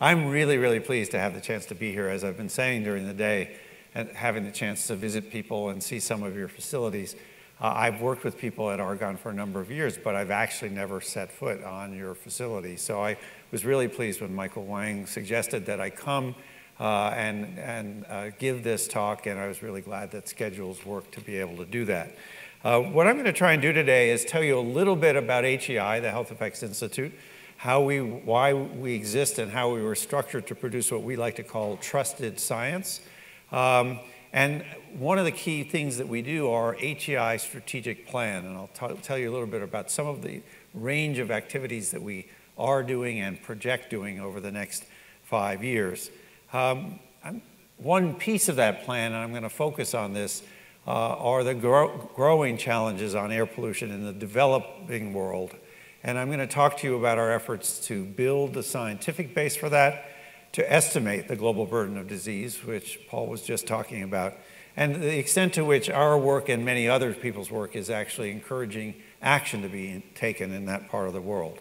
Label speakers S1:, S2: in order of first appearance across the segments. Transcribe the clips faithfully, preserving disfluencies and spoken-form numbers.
S1: I'm really, really pleased to have the chance to be here, as I've been saying during the day, and having the chance to visit people and see some of your facilities. Uh, I've worked with people at Argonne for a number of years, but I've actually never set foot on your facility. So I was really pleased when Michael Wang suggested that I come uh, and, and uh, give this talk, and I was really glad that schedules worked to be able to do that. Uh, what I'm going to try and do today is tell you a little bit about H E I, the Health Effects Institute, how we, why we exist and how we were structured to produce what we like to call trusted science. Um, And one of the key things that we do are H E I strategic plan, and I'll tell you a little bit about some of the range of activities that we are doing and project doing over the next five years. Um, one piece of that plan, and I'm going to focus on this, uh, are the grow growing challenges on air pollution in the developing world. And I'm going to talk to you about our efforts to build the scientific base for that, to estimate the global burden of disease, which Paul was just talking about, and the extent to which our work and many other people's work is actually encouraging action to be taken in that part of the world.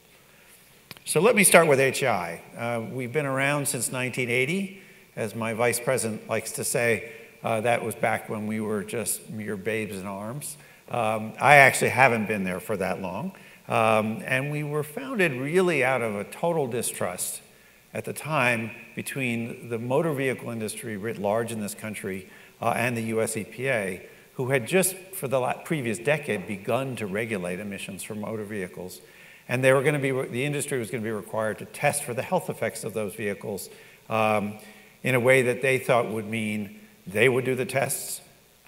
S1: So let me start with H I. Uh, we've been around since nineteen eighty. As my vice president likes to say, uh, that was back when we were just mere babes in arms. Um, I actually haven't been there for that long. Um, and we were founded really out of a total distrust at the time between the motor vehicle industry writ large in this country uh, and the U S E P A, who had just for the previous decade begun to regulate emissions from motor vehicles. And they were going to be, the industry was going to be required to test for the health effects of those vehicles um, in a way that they thought would mean they would do the tests,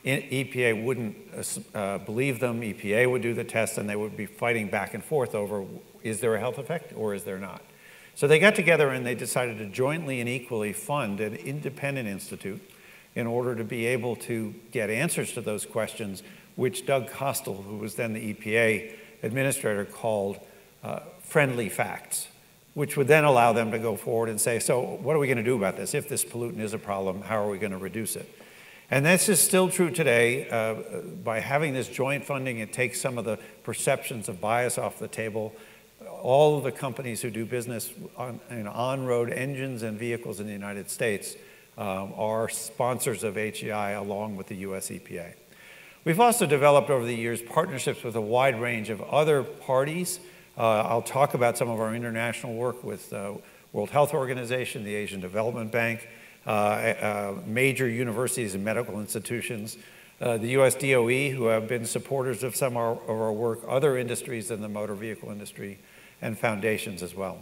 S1: E P A wouldn't uh, believe them, E P A would do the tests, and they would be fighting back and forth over, is there a health effect or is there not? So they got together and they decided to jointly and equally fund an independent institute in order to be able to get answers to those questions, which Doug Kostel, who was then the E P A administrator, called uh, friendly facts, which would then allow them to go forward and say, so what are we going to do about this? If this pollutant is a problem, how are we going to reduce it? And this is still true today. Uh, by having this joint funding, it takes some of the perceptions of bias off the table. All of the companies who do business on you know, on-road engines and vehicles in the United States um, are sponsors of H E I along with the U S E P A. We've also developed over the years partnerships with a wide range of other parties. Uh, I'll talk about some of our international work with uh, World Health Organization, the Asian Development Bank, uh, uh, major universities and medical institutions, uh, the U S D O E, who have been supporters of some of our, of our work, other industries in the motor vehicle industry, and foundations as well.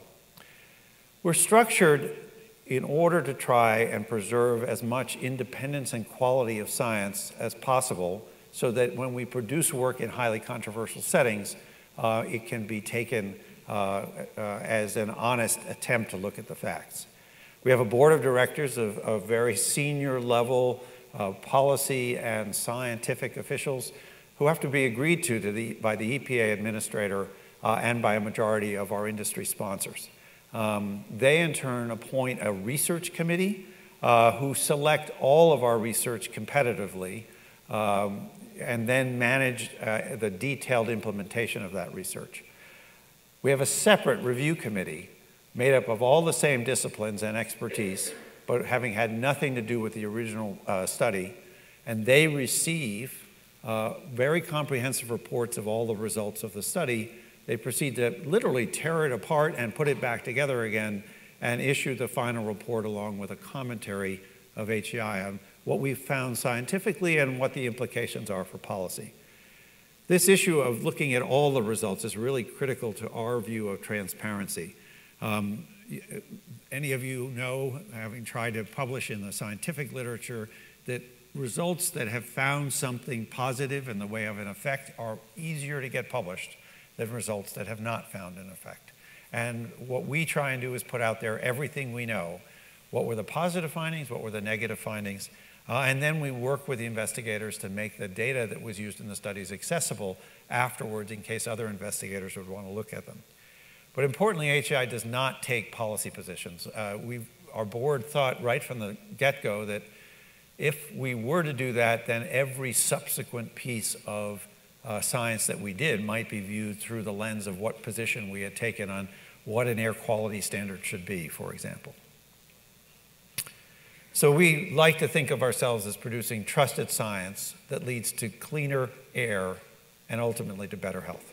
S1: We're structured in order to try and preserve as much independence and quality of science as possible so that when we produce work in highly controversial settings, uh, it can be taken uh, uh, as an honest attempt to look at the facts. We have a board of directors of, of very senior level uh, policy and scientific officials who have to be agreed to, to the, by the E P A administrator Uh, and by a majority of our industry sponsors. Um, they in turn appoint a research committee uh, who select all of our research competitively um, and then manage uh, the detailed implementation of that research. We have a separate review committee made up of all the same disciplines and expertise, but having had nothing to do with the original uh, study, and they receive uh, very comprehensive reports of all the results of the study. They proceed to literally tear it apart and put it back together again and issue the final report along with a commentary of H E I on what we've found scientifically and what the implications are for policy. This issue of looking at all the results is really critical to our view of transparency. Um, any of you know, having tried to publish in the scientific literature, that results that have found something positive in the way of an effect are easier to get published than results that have not found an effect. And what we try and do is put out there everything we know. What were the positive findings? What were the negative findings? Uh, and then we work with the investigators to make the data that was used in the studies accessible afterwards in case other investigators would want to look at them. But importantly, H E I does not take policy positions. Uh, we've, our board thought right from the get-go that if we were to do that, then every subsequent piece of Uh, science that we did might be viewed through the lens of what position we had taken on what an air quality standard should be, for example. So we like to think of ourselves as producing trusted science that leads to cleaner air and ultimately to better health.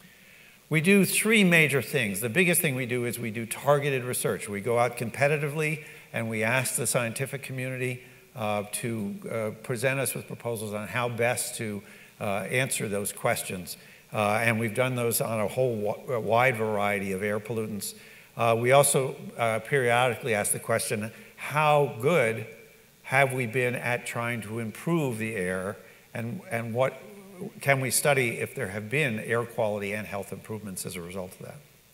S1: We do three major things. The biggest thing we do is we do targeted research. We go out competitively and we ask the scientific community uh, to uh, present us with proposals on how best to uh, answer those questions. Uh, and we've done those on a whole a wide variety of air pollutants. Uh, we also uh, periodically ask the question, how good have we been at trying to improve the air, and, and what can we study if there have been air quality and health improvements as a result of that?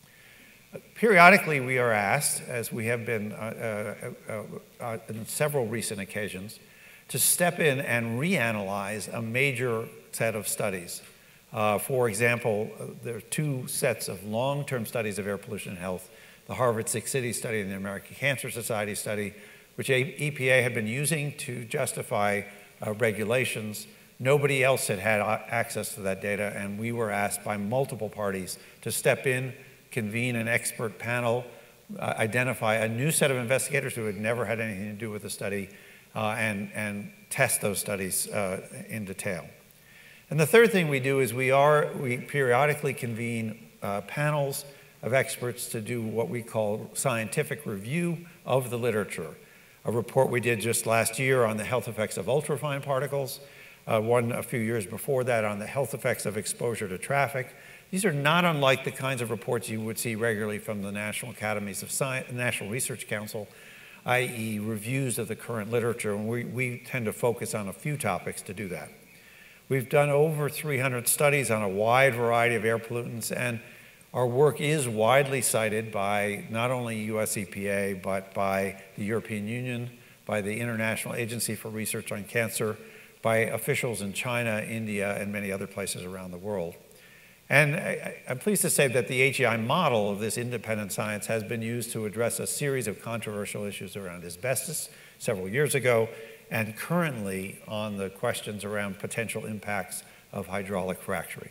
S1: Uh, periodically, we are asked, as we have been uh, uh, uh, uh, on several recent occasions, to step in and reanalyze a major set of studies. Uh, for example, uh, there are two sets of long-term studies of air pollution and health, the Harvard Six Cities study and the American Cancer Society study, which E P A had been using to justify uh, regulations. Nobody else had had access to that data, and we were asked by multiple parties to step in, convene an expert panel, uh, identify a new set of investigators who had never had anything to do with the study, uh, and, and test those studies uh, in detail. And the third thing we do is we, are, we periodically convene uh, panels of experts to do what we call scientific review of the literature. A report we did just last year on the health effects of ultrafine particles, Uh, one a few years before that on the health effects of exposure to traffic. These are not unlike the kinds of reports you would see regularly from the National Academies of Science, National Research Council, that is reviews of the current literature, and we, we tend to focus on a few topics to do that. We've done over three hundred studies on a wide variety of air pollutants, and our work is widely cited by not only U S E P A, but by the European Union, by the International Agency for Research on Cancer, by officials in China, India, and many other places around the world. And I, I'm pleased to say that the H E I model of this independent science has been used to address a series of controversial issues around asbestos several years ago, and currently on the questions around potential impacts of hydraulic fracturing.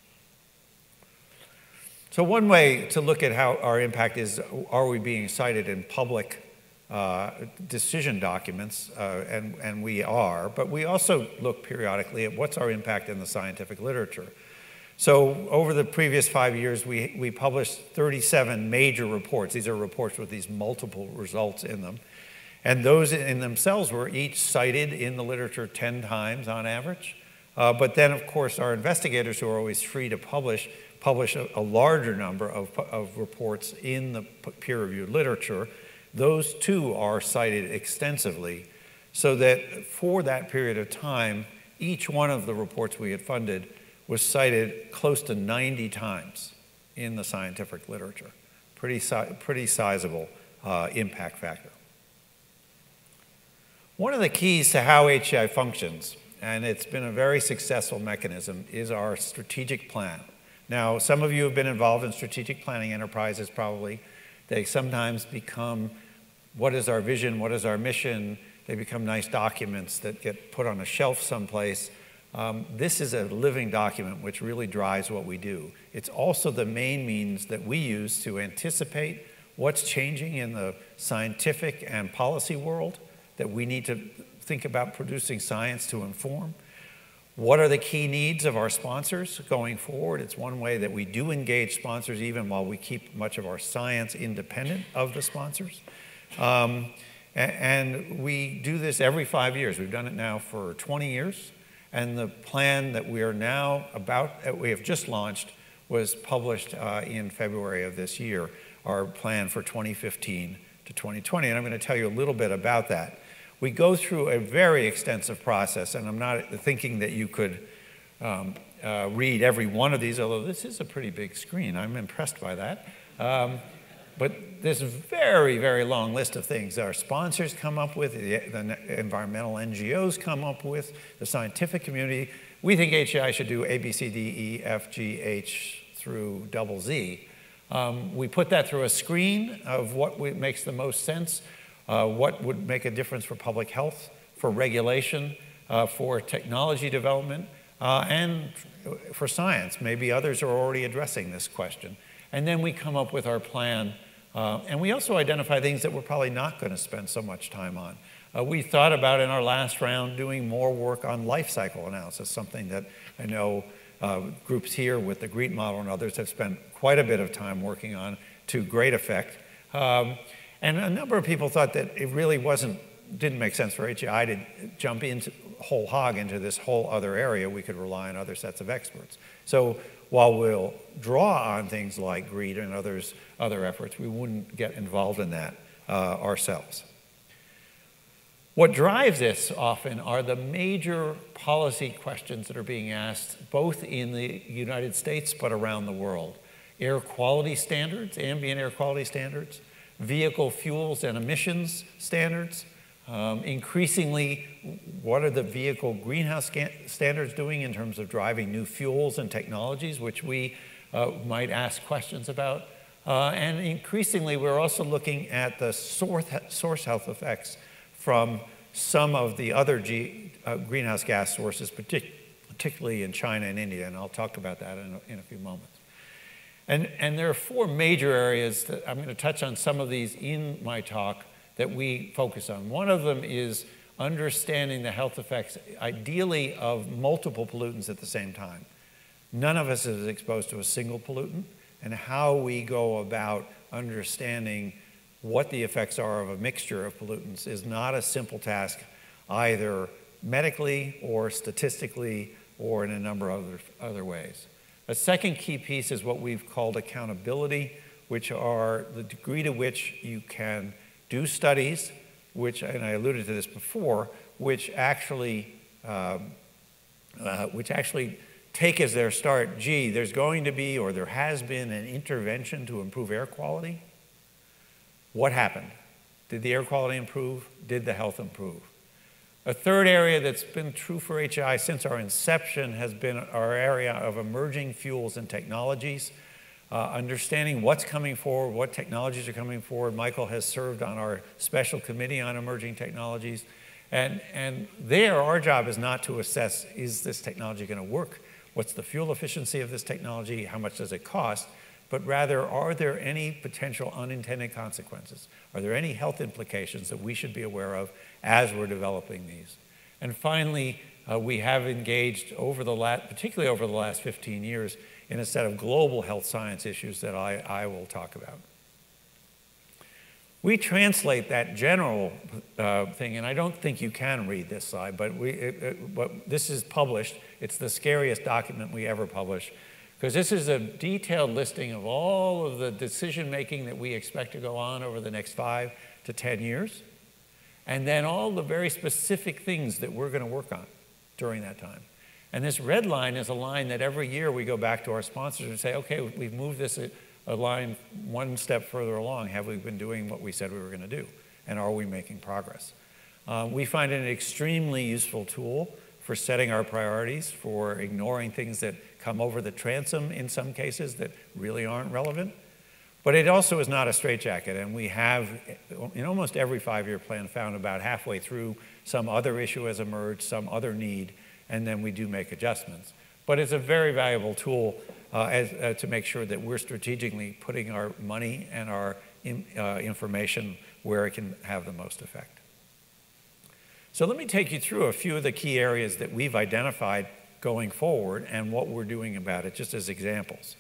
S1: So one way to look at how our impact is, are we being cited in public Uh, decision documents, uh, and, and we are, but we also look periodically at what's our impact in the scientific literature. So over the previous five years, we, we published thirty-seven major reports. These are reports with these multiple results in them. And those in themselves were each cited in the literature ten times on average. Uh, but then, of course, our investigators, who are always free to publish, publish a, a larger number of, of reports in the peer-reviewed literature. Those too are cited extensively, so that for that period of time, each one of the reports we had funded was cited close to ninety times in the scientific literature. Pretty, si pretty sizable uh, impact factor. One of the keys to how H E I functions, and it's been a very successful mechanism, is our strategic plan. Now, some of you have been involved in strategic planning enterprises probably. They sometimes become, what is our vision, what is our mission? They become nice documents that get put on a shelf someplace. Um, this is a living document which really drives what we do. It's also the main means that we use to anticipate what's changing in the scientific and policy world that we need to think about producing science to inform. What are the key needs of our sponsors going forward? It's one way that we do engage sponsors even while we keep much of our science independent of the sponsors. Um, and we do this every five years. We've done it now for twenty years. And the plan that we are now about, we have just launched, was published uh, in February of this year, our plan for twenty fifteen to twenty twenty. And I'm going to tell you a little bit about that. We go through a very extensive process, and I'm not thinking that you could um, uh, read every one of these, although this is a pretty big screen. I'm impressed by that. Um, but this very, very long list of things our sponsors come up with, the, the environmental N G Os come up with, the scientific community. We think H E I should do A, B, C, D, E, F, G, H through double Z. Um, we put that through a screen of what makes the most sense. Uh, what would make a difference for public health, for regulation, uh, for technology development, uh, and for science. Maybe others are already addressing this question. And then we come up with our plan. Uh, and we also identify things that we're probably not going to spend so much time on. Uh, we thought about in our last round doing more work on life cycle analysis, something that I know uh, groups here with the GREET model and others have spent quite a bit of time working on to great effect. Um, and a number of people thought that it really wasn't, didn't make sense for H A I to jump into whole hog into this whole other area. We could rely on other sets of experts. So while we'll draw on things like GREET and others, other efforts, we wouldn't get involved in that uh, ourselves. What drives this often are the major policy questions that are being asked both in the United States but around the world. Air quality standards, ambient air quality standards, vehicle fuels and emissions standards, um, increasingly what are the vehicle greenhouse standards doing in terms of driving new fuels and technologies, which we uh, might ask questions about. Uh, and increasingly, we're also looking at the source, source health effects from some of the other G, uh, greenhouse gas sources, partic particularly in China and India, and I'll talk about that in a, in a few moments. And, and there are four major areas that I'm going to touch on some of these in my talk that we focus on. One of them is understanding the health effects, ideally, of multiple pollutants at the same time. None of us is exposed to a single pollutant, and how we go about understanding what the effects are of a mixture of pollutants is not a simple task, either medically or statistically or in a number of other, other ways. A second key piece is what we've called accountability, which are the degree to which you can do studies, which, and I alluded to this before, which actually, um, uh, which actually take as their start, gee, there's going to be or there has been an intervention to improve air quality. What happened? Did the air quality improve? Did the health improve? A third area that's been true for H A I since our inception has been our area of emerging fuels and technologies. Uh, understanding what's coming forward, what technologies are coming forward. Michael has served on our special committee on emerging technologies. And, and there, our job is not to assess, is this technology going to work? What's the fuel efficiency of this technology? How much does it cost? But rather, are there any potential unintended consequences? Are there any health implications that we should be aware of as we're developing these? And finally, uh, we have engaged over the last, particularly over the last fifteen years, in a set of global health science issues that I, I will talk about. We translate that general uh, thing, and I don't think you can read this slide, but, we, it, it, but this is published. It's the scariest document we ever publish, because this is a detailed listing of all of the decision-making that we expect to go on over the next five to ten years, and then all the very specific things that we're going to work on during that time. And this red line is a line that every year we go back to our sponsors and say, okay, we've moved this a, a line one step further along. Have we been doing what we said we were going to do? And are we making progress? Uh, we find it an extremely useful tool for setting our priorities, for ignoring things that come over the transom in some cases that really aren't relevant. But it also is not a straitjacket, and we have, in almost every five-year plan, found about halfway through some other issue has emerged, some other need, and then we do make adjustments. But it's a very valuable tool uh, as, uh, to make sure that we're strategically putting our money and our in, uh, information where it can have the most effect. So let me take you through a few of the key areas that we've identified going forward and what we're doing about it, just as examples.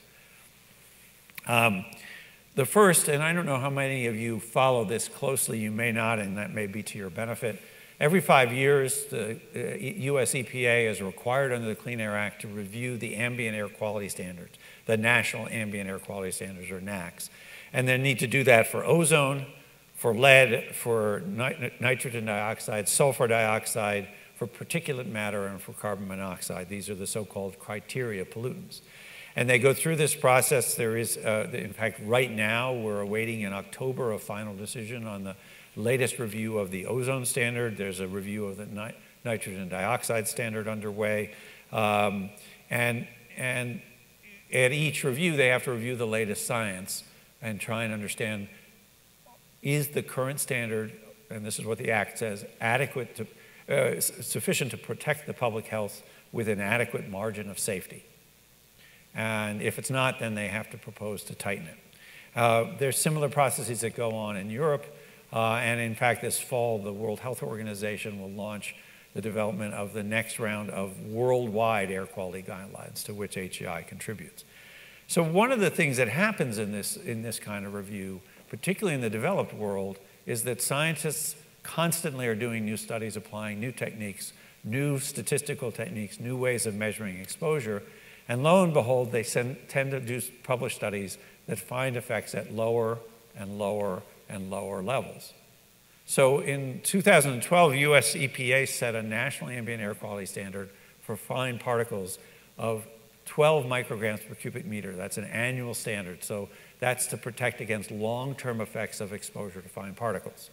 S1: Um, the first, and I don't know how many of you follow this closely, you may not, and that may be to your benefit. Every five years, the U S E P A is required under the Clean Air Act to review the ambient air quality standards, the National Ambient Air Quality Standards, or N A Cs. And they need to do that for ozone, for lead, for nit nitrogen dioxide, sulfur dioxide, for particulate matter, and for carbon monoxide. These are the so-called criteria pollutants. And they go through this process. There is, uh, in fact, right now, we're awaiting in October a final decision on the latest review of the ozone standard. There's a review of the nit nitrogen dioxide standard underway. Um, and, and at each review, they have to review the latest science and try and understand, is the current standard, and this is what the Act says, adequate to, uh, sufficient to protect the public health with an adequate margin of safety? And if it's not, then they have to propose to tighten it. Uh, there's similar processes that go on in Europe. Uh, and in fact, this fall, the World Health Organization will launch the development of the next round of worldwide air quality guidelines, to which H E I contributes. So one of the things that happens in this, in this kind of review, particularly in the developed world, is that scientists constantly are doing new studies, applying new techniques, new statistical techniques, new ways of measuring exposure. And lo and behold, they send, tend to do, publish studies that find effects at lower and lower and lower levels. So in two thousand twelve, U S E P A set a national ambient air quality standard for fine particles of twelve micrograms per cubic meter. That's an annual standard. So that's to protect against long-term effects of exposure to fine particles.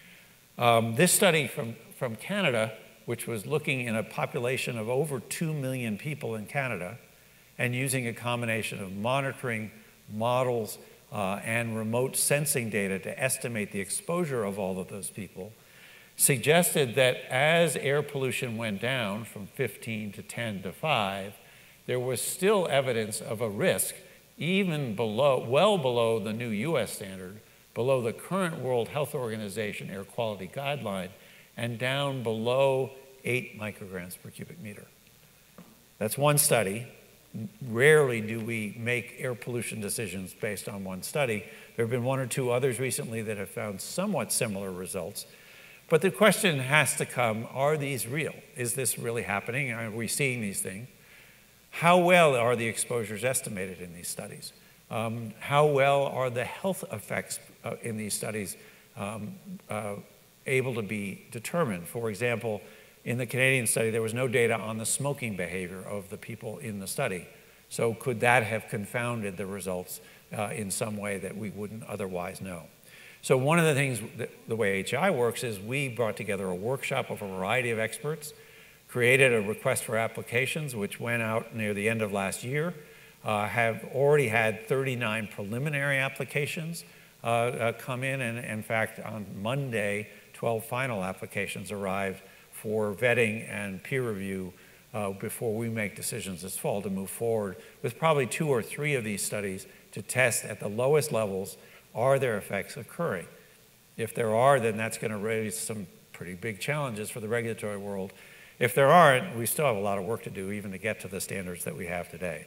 S1: Um, this study from, from Canada, which was looking in a population of over two million people in Canada, and using a combination of monitoring, models, uh, and remote sensing data to estimate the exposure of all of those people, suggested that as air pollution went down from fifteen to ten to five, there was still evidence of a risk, even below, well below the new U S standard, below the current World Health Organization air quality guideline, and down below eight micrograms per cubic meter. That's one study. Rarely do we make air pollution decisions based on one study. There have been one or two others recently that have found somewhat similar results. But the question has to come, are these real? Is this really happening? Are we seeing these things? How well are the exposures estimated in these studies? Um, how well are the health effects uh, in these studies um, uh, able to be determined? For example, in the Canadian study, there was no data on the smoking behavior of the people in the study. So could that have confounded the results uh, in some way that we wouldn't otherwise know? So one of the things, that, the way H I works is we brought together a workshop of a variety of experts, created a request for applications, which went out near the end of last year, uh, have already had thirty-nine preliminary applications uh, uh, come in, and in fact, on Monday, twelve final applications arrived for vetting and peer review uh, before we make decisions this fall to move forward with probably two or three of these studies to test at the lowest levels, are there effects occurring? If there are, then that's going to raise some pretty big challenges for the regulatory world. If there aren't, we still have a lot of work to do even to get to the standards that we have today.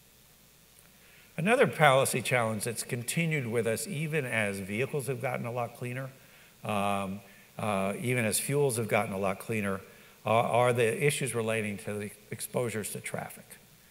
S1: Another policy challenge that's continued with us even as vehicles have gotten a lot cleaner, um, Uh, even as fuels have gotten a lot cleaner, uh, are the issues relating to the exposures to traffic.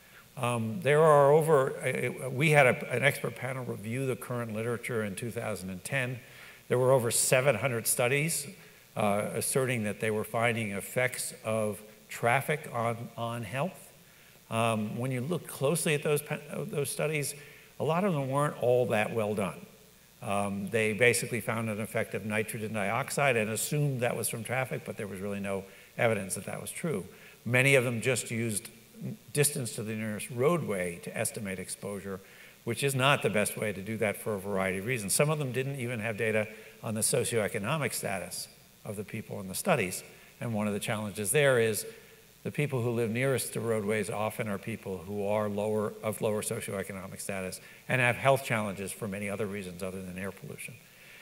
S1: Um, there are over, uh, we had a, an expert panel review the current literature in two thousand ten. There were over seven hundred studies uh, asserting that they were finding effects of traffic on, on health. Um, when you look closely at those, those studies, a lot of them weren't all that well done. Um, they basically found an effect of nitrogen dioxide and assumed that was from traffic, but there was really no evidence that that was true. Many of them just used distance to the nearest roadway to estimate exposure, which is not the best way to do that for a variety of reasons. Some of them didn't even have data on the socioeconomic status of the people in the studies. And one of the challenges there is the people who live nearest to roadways often are people who are lower, of lower socioeconomic status and have health challenges for many other reasons other than air pollution.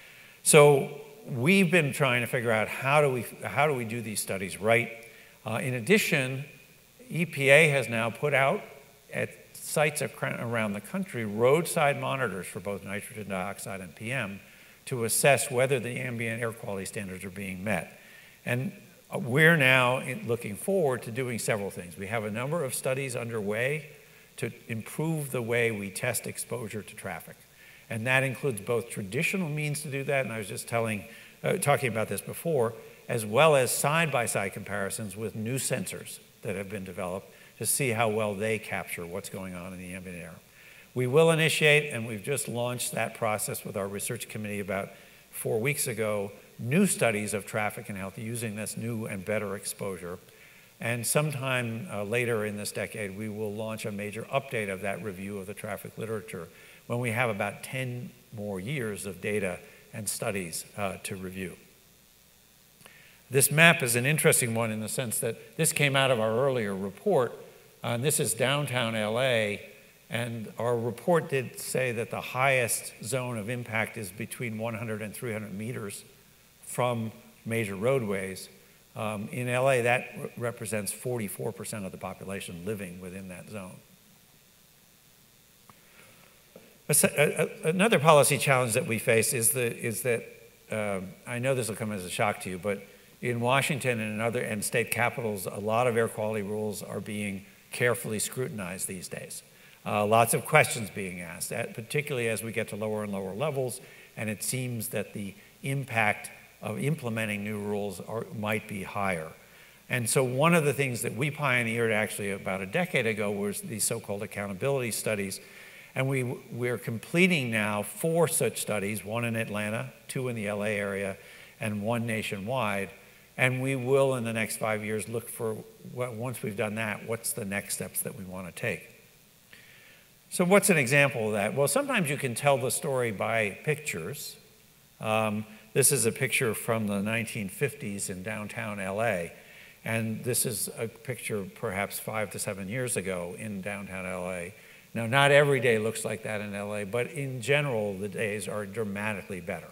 S1: So we've been trying to figure out how do we, how do, we do these studies right. Uh, in addition, E P A has now put out at sites around the country roadside monitors for both nitrogen dioxide and P M to assess whether the ambient air quality standards are being met. And we're now looking forward to doing several things. We have a number of studies underway to improve the way we test exposure to traffic. And that includes both traditional means to do that, and I was just telling, uh, talking about this before, as well as side-by-side comparisons with new sensors that have been developed to see how well they capture what's going on in the ambient air. We will initiate, and we've just launched that process with our research committee about four weeks ago, new studies of traffic and health using this new and better exposure. And sometime uh, later in this decade, we will launch a major update of that review of the traffic literature when we have about ten more years of data and studies uh, to review. This map is an interesting one in the sense that this came out of our earlier report. Uh, and this is downtown L A, And our report did say that the highest zone of impact is between one hundred and three hundred meters from major roadways. Um, in L A, that re represents forty-four percent of the population living within that zone. Another policy challenge that we face is, the, is that, um, I know this will come as a shock to you, but in Washington and in other and state capitals, a lot of air quality rules are being carefully scrutinized these days. Uh, lots of questions being asked, particularly as we get to lower and lower levels, and it seems that the impact of implementing new rules are, might be higher. And so one of the things that we pioneered actually about a decade ago was these so-called accountability studies. And we, we're completing now four such studies, one in Atlanta, two in the L A area, and one nationwide. And we will, in the next five years, look for, well, once we've done that, what's the next steps that we want to take? So what's an example of that? Well, sometimes you can tell the story by pictures. Um, this is a picture from the nineteen fifties in downtown L A. And this is a picture perhaps five to seven years ago in downtown L A. Now, not every day looks like that in L A, but in general, the days are dramatically better.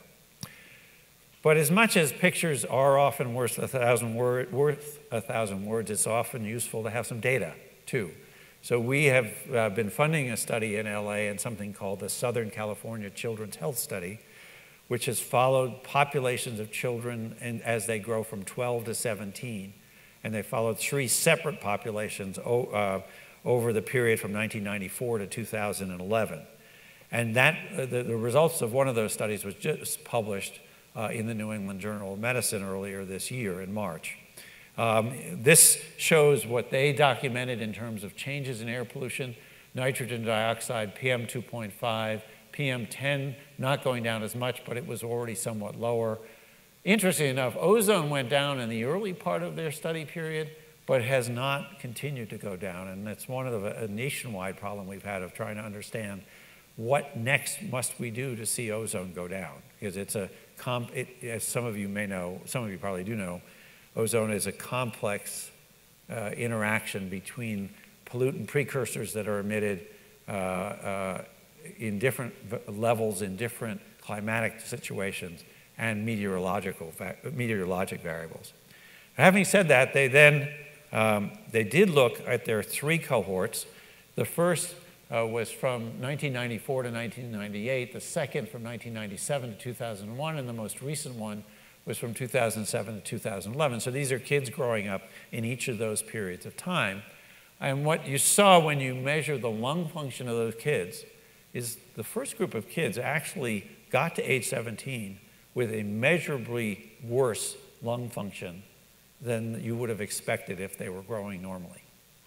S1: But as much as pictures are often worth a thousand, word, worth a thousand words, it's often useful to have some data, too. So we have uh, been funding a study in L A and something called the Southern California Children's Health Study, which has followed populations of children and as they grow from twelve to seventeen. And they followed three separate populations uh, over the period from nineteen ninety-four to two thousand eleven. And that, uh, the, the results of one of those studies was just published uh, in the New England Journal of Medicine earlier this year in March. Um, this shows what they documented in terms of changes in air pollution, nitrogen dioxide, P M two point five, P M ten not going down as much, but it was already somewhat lower. Interestingly enough, ozone went down in the early part of their study period, but has not continued to go down. And that's one of the a nationwide problem we've had of trying to understand what next must we do to see ozone go down. Because it's a, comp, it, as some of you may know, some of you probably do know, ozone is a complex uh, interaction between pollutant precursors that are emitted uh, uh, in different levels, in different climatic situations, and meteorological, meteorologic variables. Having said that, they then, um, they did look at their three cohorts. The first uh, was from nineteen ninety-four to nineteen ninety-eight, the second from nineteen ninety-seven to two thousand one, and the most recent one was from two thousand seven to two thousand eleven. So these are kids growing up in each of those periods of time. And what you saw when you measure the lung function of those kids is the first group of kids actually got to age seventeen with a measurably worse lung function than you would have expected if they were growing normally.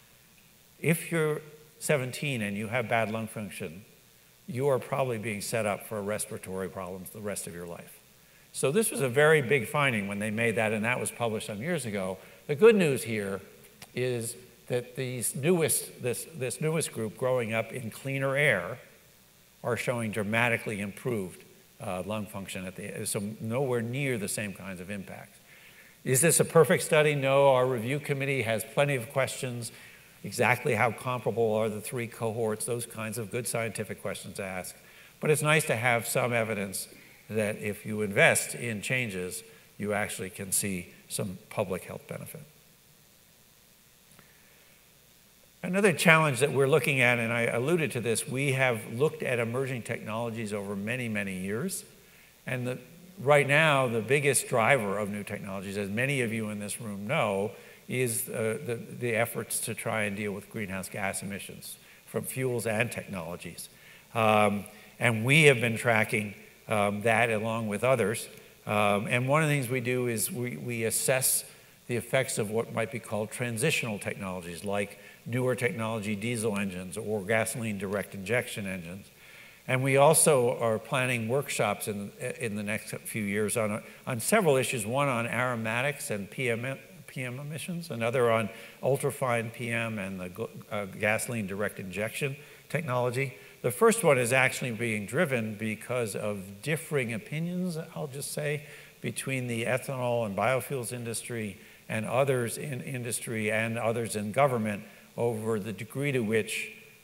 S1: If you're seventeen and you have bad lung function, you are probably being set up for respiratory problems the rest of your life. So this was a very big finding when they made that, and that was published some years ago. The good news here is that these newest, this, this newest group growing up in cleaner air are showing dramatically improved uh, lung function, at the, so nowhere near the same kinds of impacts. Is this a perfect study? No, our review committee has plenty of questions. Exactly how comparable are the three cohorts? Those kinds of good scientific questions to ask. But it's nice to have some evidence that if you invest in changes, you actually can see some public health benefit. Another challenge that we're looking at, and I alluded to this, we have looked at emerging technologies over many, many years. And the, right now, the biggest driver of new technologies, as many of you in this room know, is uh, the, the efforts to try and deal with greenhouse gas emissions from fuels and technologies. Um, and we have been tracking um, that along with others. Um, and one of the things we do is we, we assess the effects of what might be called transitional technologies, like newer technology diesel engines or gasoline direct injection engines. And we also are planning workshops in, in the next few years on, on several issues, one on aromatics and P M, P M emissions, another on ultrafine P M and the uh, gasoline direct injection technology. The first one is actually being driven because of differing opinions, I'll just say, between the ethanol and biofuels industry and others in industry and others in government over the degree to which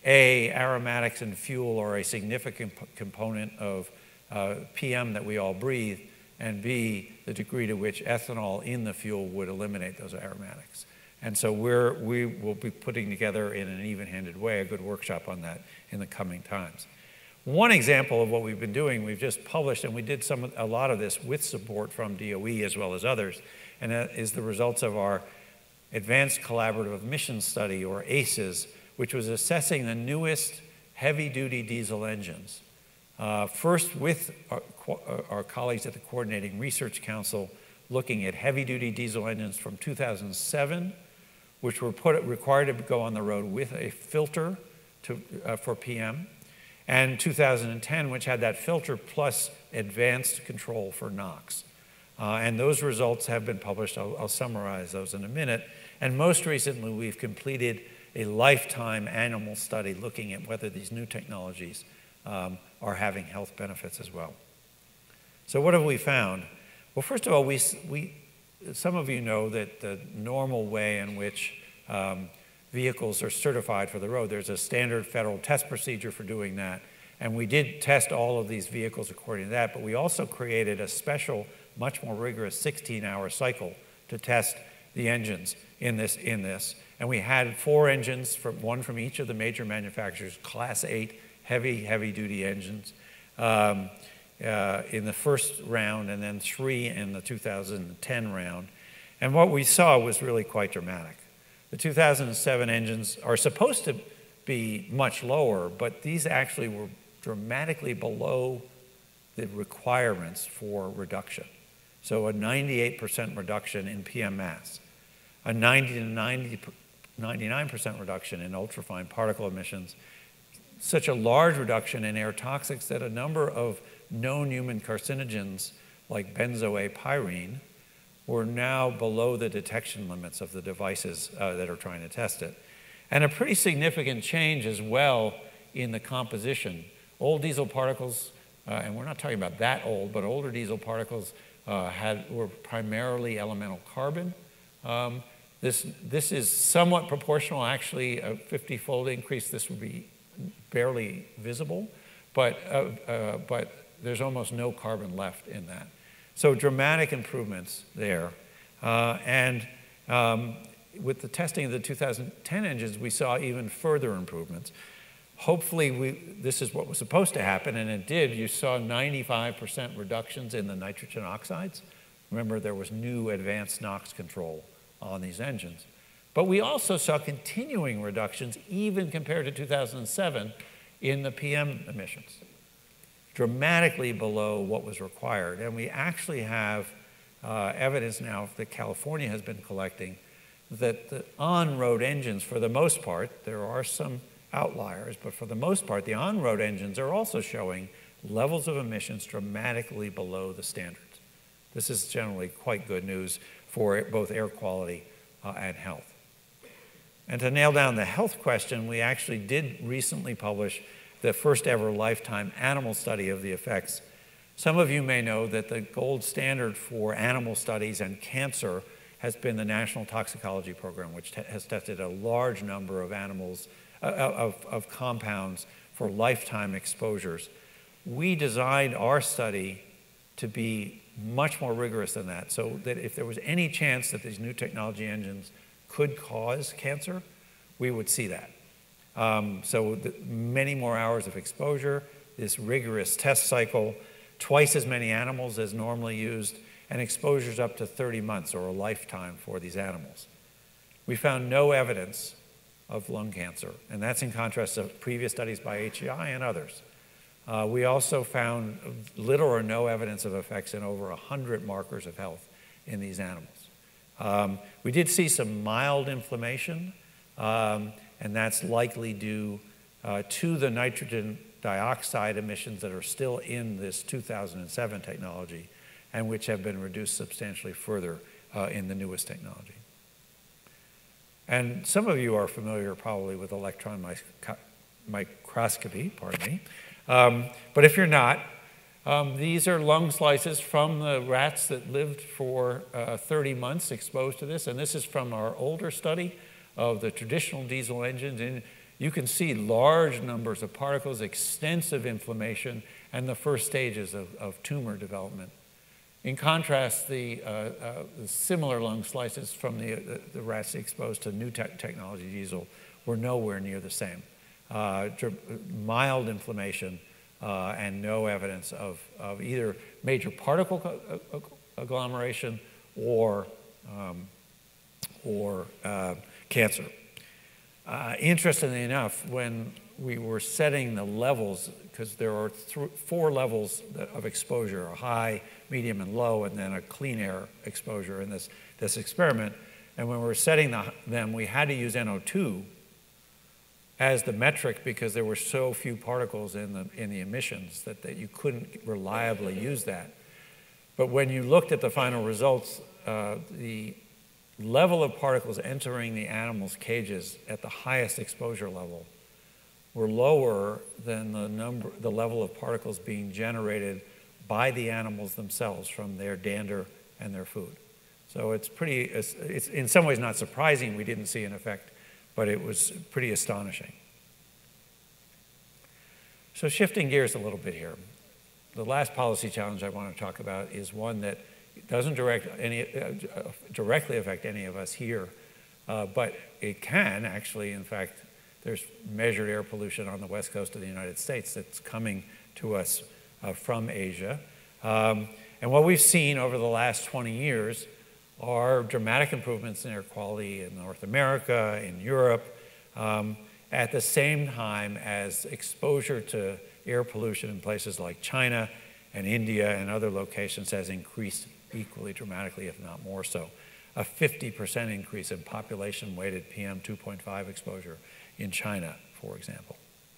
S1: A, aromatics in fuel are a significant component of uh, P M that we all breathe, and B, the degree to which ethanol in the fuel would eliminate those aromatics. And so we're, we will be putting together in an even-handed way a good workshop on that in the coming times. One example of what we've been doing, we've just published, and we did some, a lot of this with support from D O E as well as others, and that is the results of our Advanced Collaborative Emissions Study, or ACES, which was assessing the newest heavy-duty diesel engines. Uh, first with our, our colleagues at the Coordinating Research Council looking at heavy-duty diesel engines from two thousand seven, which were put, required to go on the road with a filter to, uh, for P M, and two thousand ten, which had that filter plus advanced control for NOx. Uh, and those results have been published. I'll, I'll summarize those in a minute. And most recently, we've completed a lifetime animal study looking at whether these new technologies um, are having health benefits as well. So what have we found? Well, first of all, we, we, some of you know that the normal way in which um, vehicles are certified for the road, there's a standard federal test procedure for doing that. And we did test all of these vehicles according to that, but we also created a special, much more rigorous sixteen hour cycle to test the engines in this. In this. And we had four engines, from, one from each of the major manufacturers, class eight, heavy, heavy-duty engines um, uh, in the first round, and then three in the two thousand ten round. And what we saw was really quite dramatic. The two thousand seven engines are supposed to be much lower, but these actually were dramatically below the requirements for reduction. So a ninety-eight percent reduction in P M mass, a ninety to ninety-nine percent reduction in ultrafine particle emissions, such a large reduction in air toxics that a number of known human carcinogens like benzoate-pyrene were now below the detection limits of the devices uh, that are trying to test it. And a pretty significant change as well in the composition. Old diesel particles, uh, and we're not talking about that old, but older diesel particles uh, had, were primarily elemental carbon. Um, this, this is somewhat proportional, actually a fifty-fold increase. This would be barely visible, but, uh, uh, but there's almost no carbon left in that. So dramatic improvements there. Uh, and um, with the testing of the two thousand ten engines, we saw even further improvements. Hopefully, we, this is what was supposed to happen, and it did. You saw ninety-five percent reductions in the nitrogen oxides. Remember, there was new advanced NOx control on these engines. But we also saw continuing reductions, even compared to two thousand seven, in the P M emissions, dramatically below what was required. And we actually have uh, evidence now that California has been collecting that the on-road engines, for the most part, there are some outliers, but for the most part, the on-road engines are also showing levels of emissions dramatically below the standards. This is generally quite good news for both air quality uh, and health. And to nail down the health question, we actually did recently publish the first ever lifetime animal study of the effects. Some of you may know that the gold standard for animal studies and cancer has been the National Toxicology Program, which has tested a large number of animals, uh, of, of compounds for lifetime exposures. We designed our study to be much more rigorous than that, so that if there was any chance that these new technology engines could cause cancer, we would see that. Um, so the, many more hours of exposure, this rigorous test cycle, twice as many animals as normally used, and exposures up to thirty months or a lifetime for these animals. We found no evidence of lung cancer, and that's in contrast to previous studies by H E I and others. Uh, we also found little or no evidence of effects in over one hundred markers of health in these animals. Um, we did see some mild inflammation, um, and that's likely due uh, to the nitrogen dioxide emissions that are still in this two thousand seven technology and which have been reduced substantially further uh, in the newest technology. And some of you are familiar probably with electron micro microscopy, pardon me. Um, but if you're not, um, these are lung slices from the rats that lived for uh, thirty months exposed to this. And this is from our older study of the traditional diesel engines. And you can see large numbers of particles, extensive inflammation, and the first stages of, of tumor development. In contrast, the, uh, uh, the similar lung slices from the, the, the rats exposed to new te technology diesel were nowhere near the same. Uh, mild inflammation uh, and no evidence of, of either major particle agglomeration or, um, or uh, cancer. Uh, interestingly enough, when we were setting the levels, because there are th four levels of exposure, a high, medium, and low, and then a clean air exposure in this, this experiment, and when we were setting the, them, we had to use N O two as the metric because there were so few particles in the, in the emissions that, that you couldn't reliably use that. But when you looked at the final results, uh, the level of particles entering the animals' cages at the highest exposure level were lower than the number, the level of particles being generated by the animals themselves from their dander and their food. So it's pretty, it's, it's in some ways not surprising we didn't see an effect, but it was pretty astonishing. So shifting gears a little bit here, the last policy challenge I want to talk about is one that doesn't direct any, uh, directly affect any of us here, uh, but it can actually, in fact, there's measured air pollution on the west coast of the United States that's coming to us uh, from Asia. Um, and what we've seen over the last twenty years are dramatic improvements in air quality in North America, in Europe, um, at the same time as exposure to air pollution in places like China and India and other locations has increased equally dramatically, if not more so. A fifty percent increase in population-weighted P M two point five exposure in China, for example.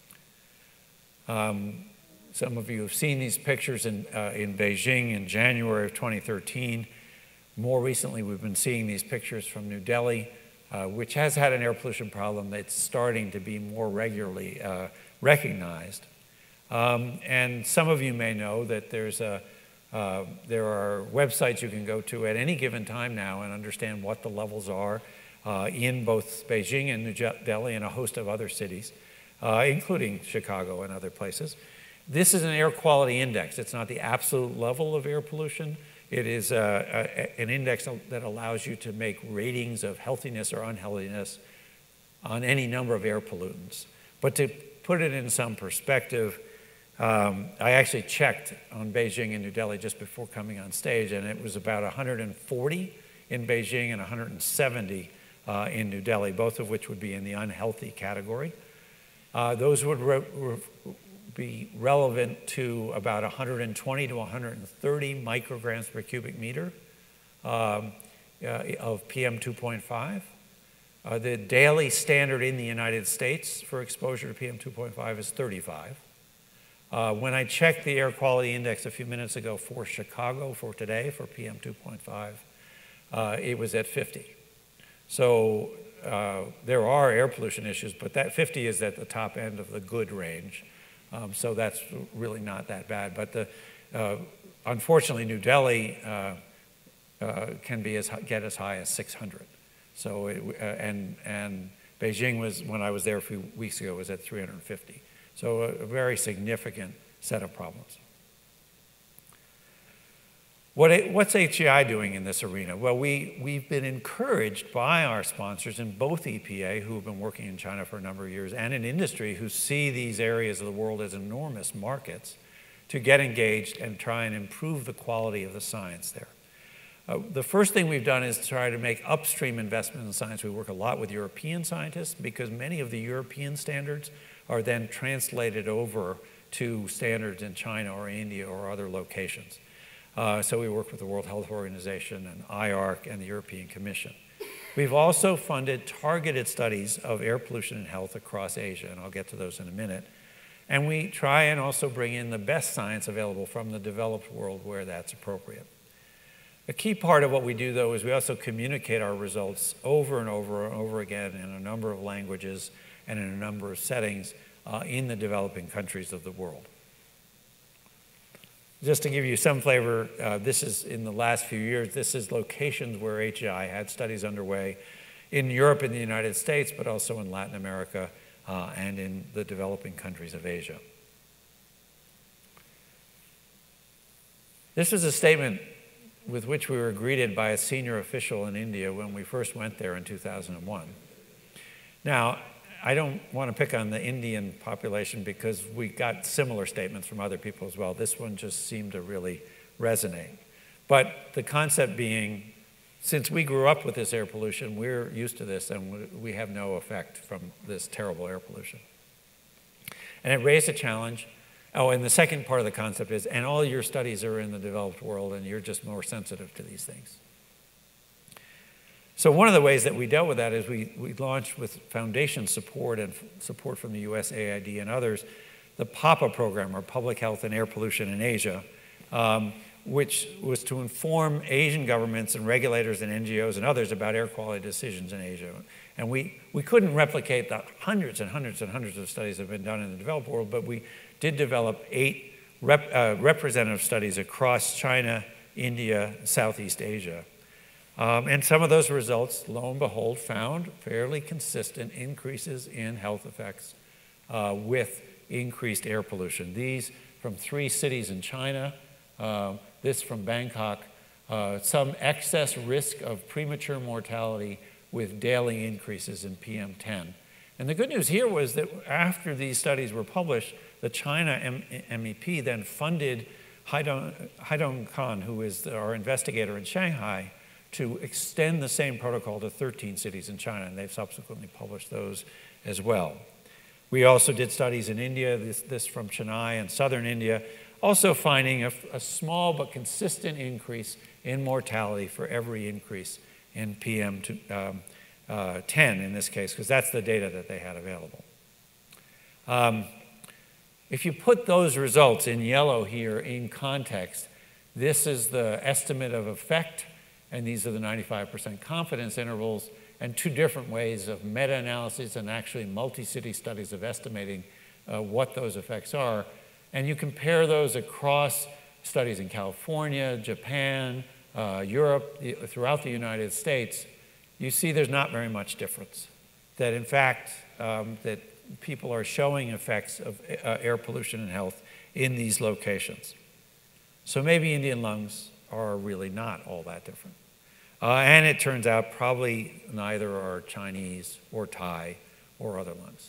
S1: Um, some of you have seen these pictures in, uh, in Beijing in January of twenty thirteen. More recently, we've been seeing these pictures from New Delhi, uh, which has had an air pollution problem that's starting to be more regularly uh, recognized. Um, and some of you may know that there's a, uh, there are websites you can go to at any given time now and understand what the levels are uh, in both Beijing and New Delhi and a host of other cities, uh, including Chicago and other places. This is an air quality index. It's not the absolute level of air pollution. It is a, a, an index that allows you to make ratings of healthiness or unhealthiness on any number of air pollutants. But to put it in some perspective, um, I actually checked on Beijing and New Delhi just before coming on stage, and it was about one hundred forty in Beijing and one hundred seventy uh, in New Delhi, both of which would be in the unhealthy category. Uh, those would re re be relevant to about one hundred twenty to one hundred thirty micrograms per cubic meter um, uh, of P M two point five. Uh, the daily standard in the United States for exposure to P M two point five is thirty-five. Uh, when I checked the air quality index a few minutes ago for Chicago for today for P M two point five, uh, it was at fifty. So uh, there are air pollution issues, but that fifty is at the top end of the good range. Um, so that's really not that bad. But the, uh, unfortunately, New Delhi uh, uh, can be as, get as high as six hundred. So it, uh, and, and Beijing was, when I was there a few weeks ago, was at three hundred fifty. So a, a very significant set of problems. What it, what's H E I doing in this arena? Well, we, we've been encouraged by our sponsors in both E P A, who have been working in China for a number of years, and in industry, who see these areas of the world as enormous markets, to get engaged and try and improve the quality of the science there. Uh, the first thing we've done is try to make upstream investment in science. We work a lot with European scientists because many of the European standards are then translated over to standards in China or India or other locations. Uh, so we work with the World Health Organization and I A R C and the European Commission. We've also funded targeted studies of air pollution and health across Asia, and I'll get to those in a minute. And we try and also bring in the best science available from the developed world where that's appropriate. A key part of what we do, though, is we also communicate our results over and over and over again in a number of languages and in a number of settings uh, in the developing countries of the world. Just to give you some flavor, uh, this is in the last few years, this is locations where H E I had studies underway in Europe and the United States, but also in Latin America uh, and in the developing countries of Asia. This was a statement with which we were greeted by a senior official in India when we first went there in two thousand one. Now, I don't want to pick on the Indian population because we got similar statements from other people as well. This one just seemed to really resonate. But the concept being, since we grew up with this air pollution, we're used to this and we have no effect from this terrible air pollution. And it raised a challenge. Oh, and the second part of the concept is, and all your studies are in the developed world and you're just more sensitive to these things. So one of the ways that we dealt with that is we, we launched with foundation support and support from the U S A I D and others, the PAPA program, or Public Health and Air Pollution in Asia, um, which was to inform Asian governments and regulators and N G Os and others about air quality decisions in Asia. And we, we couldn't replicate the hundreds and hundreds and hundreds of studies that have been done in the developed world, but we did develop eight rep, uh, representative studies across China, India, Southeast Asia. Um, and some of those results, lo and behold, found fairly consistent increases in health effects uh, with increased air pollution. These from three cities in China, uh, this from Bangkok, uh, some excess risk of premature mortality with daily increases in P M ten. And the good news here was that after these studies were published, the China M E P then funded Haidong, Haidong Khan, who is our investigator in Shanghai, to extend the same protocol to thirteen cities in China, and they've subsequently published those as well. We also did studies in India, this, this from Chennai and southern India, also finding a, a small but consistent increase in mortality for every increase in P M ten in this case, because that's the data that they had available. Um, if you put those results in yellow here in context, this is the estimate of effect, and these are the ninety-five percent confidence intervals, and two different ways of meta-analysis and actually multi-city studies of estimating uh, what those effects are. And you compare those across studies in California, Japan, uh, Europe, the, throughout the United States, you see there's not very much difference. That in fact, um, that people are showing effects of uh, air pollution and health in these locations. So maybe Indian lungs are really not all that different. Uh, and it turns out probably neither are Chinese or Thai or other lungs.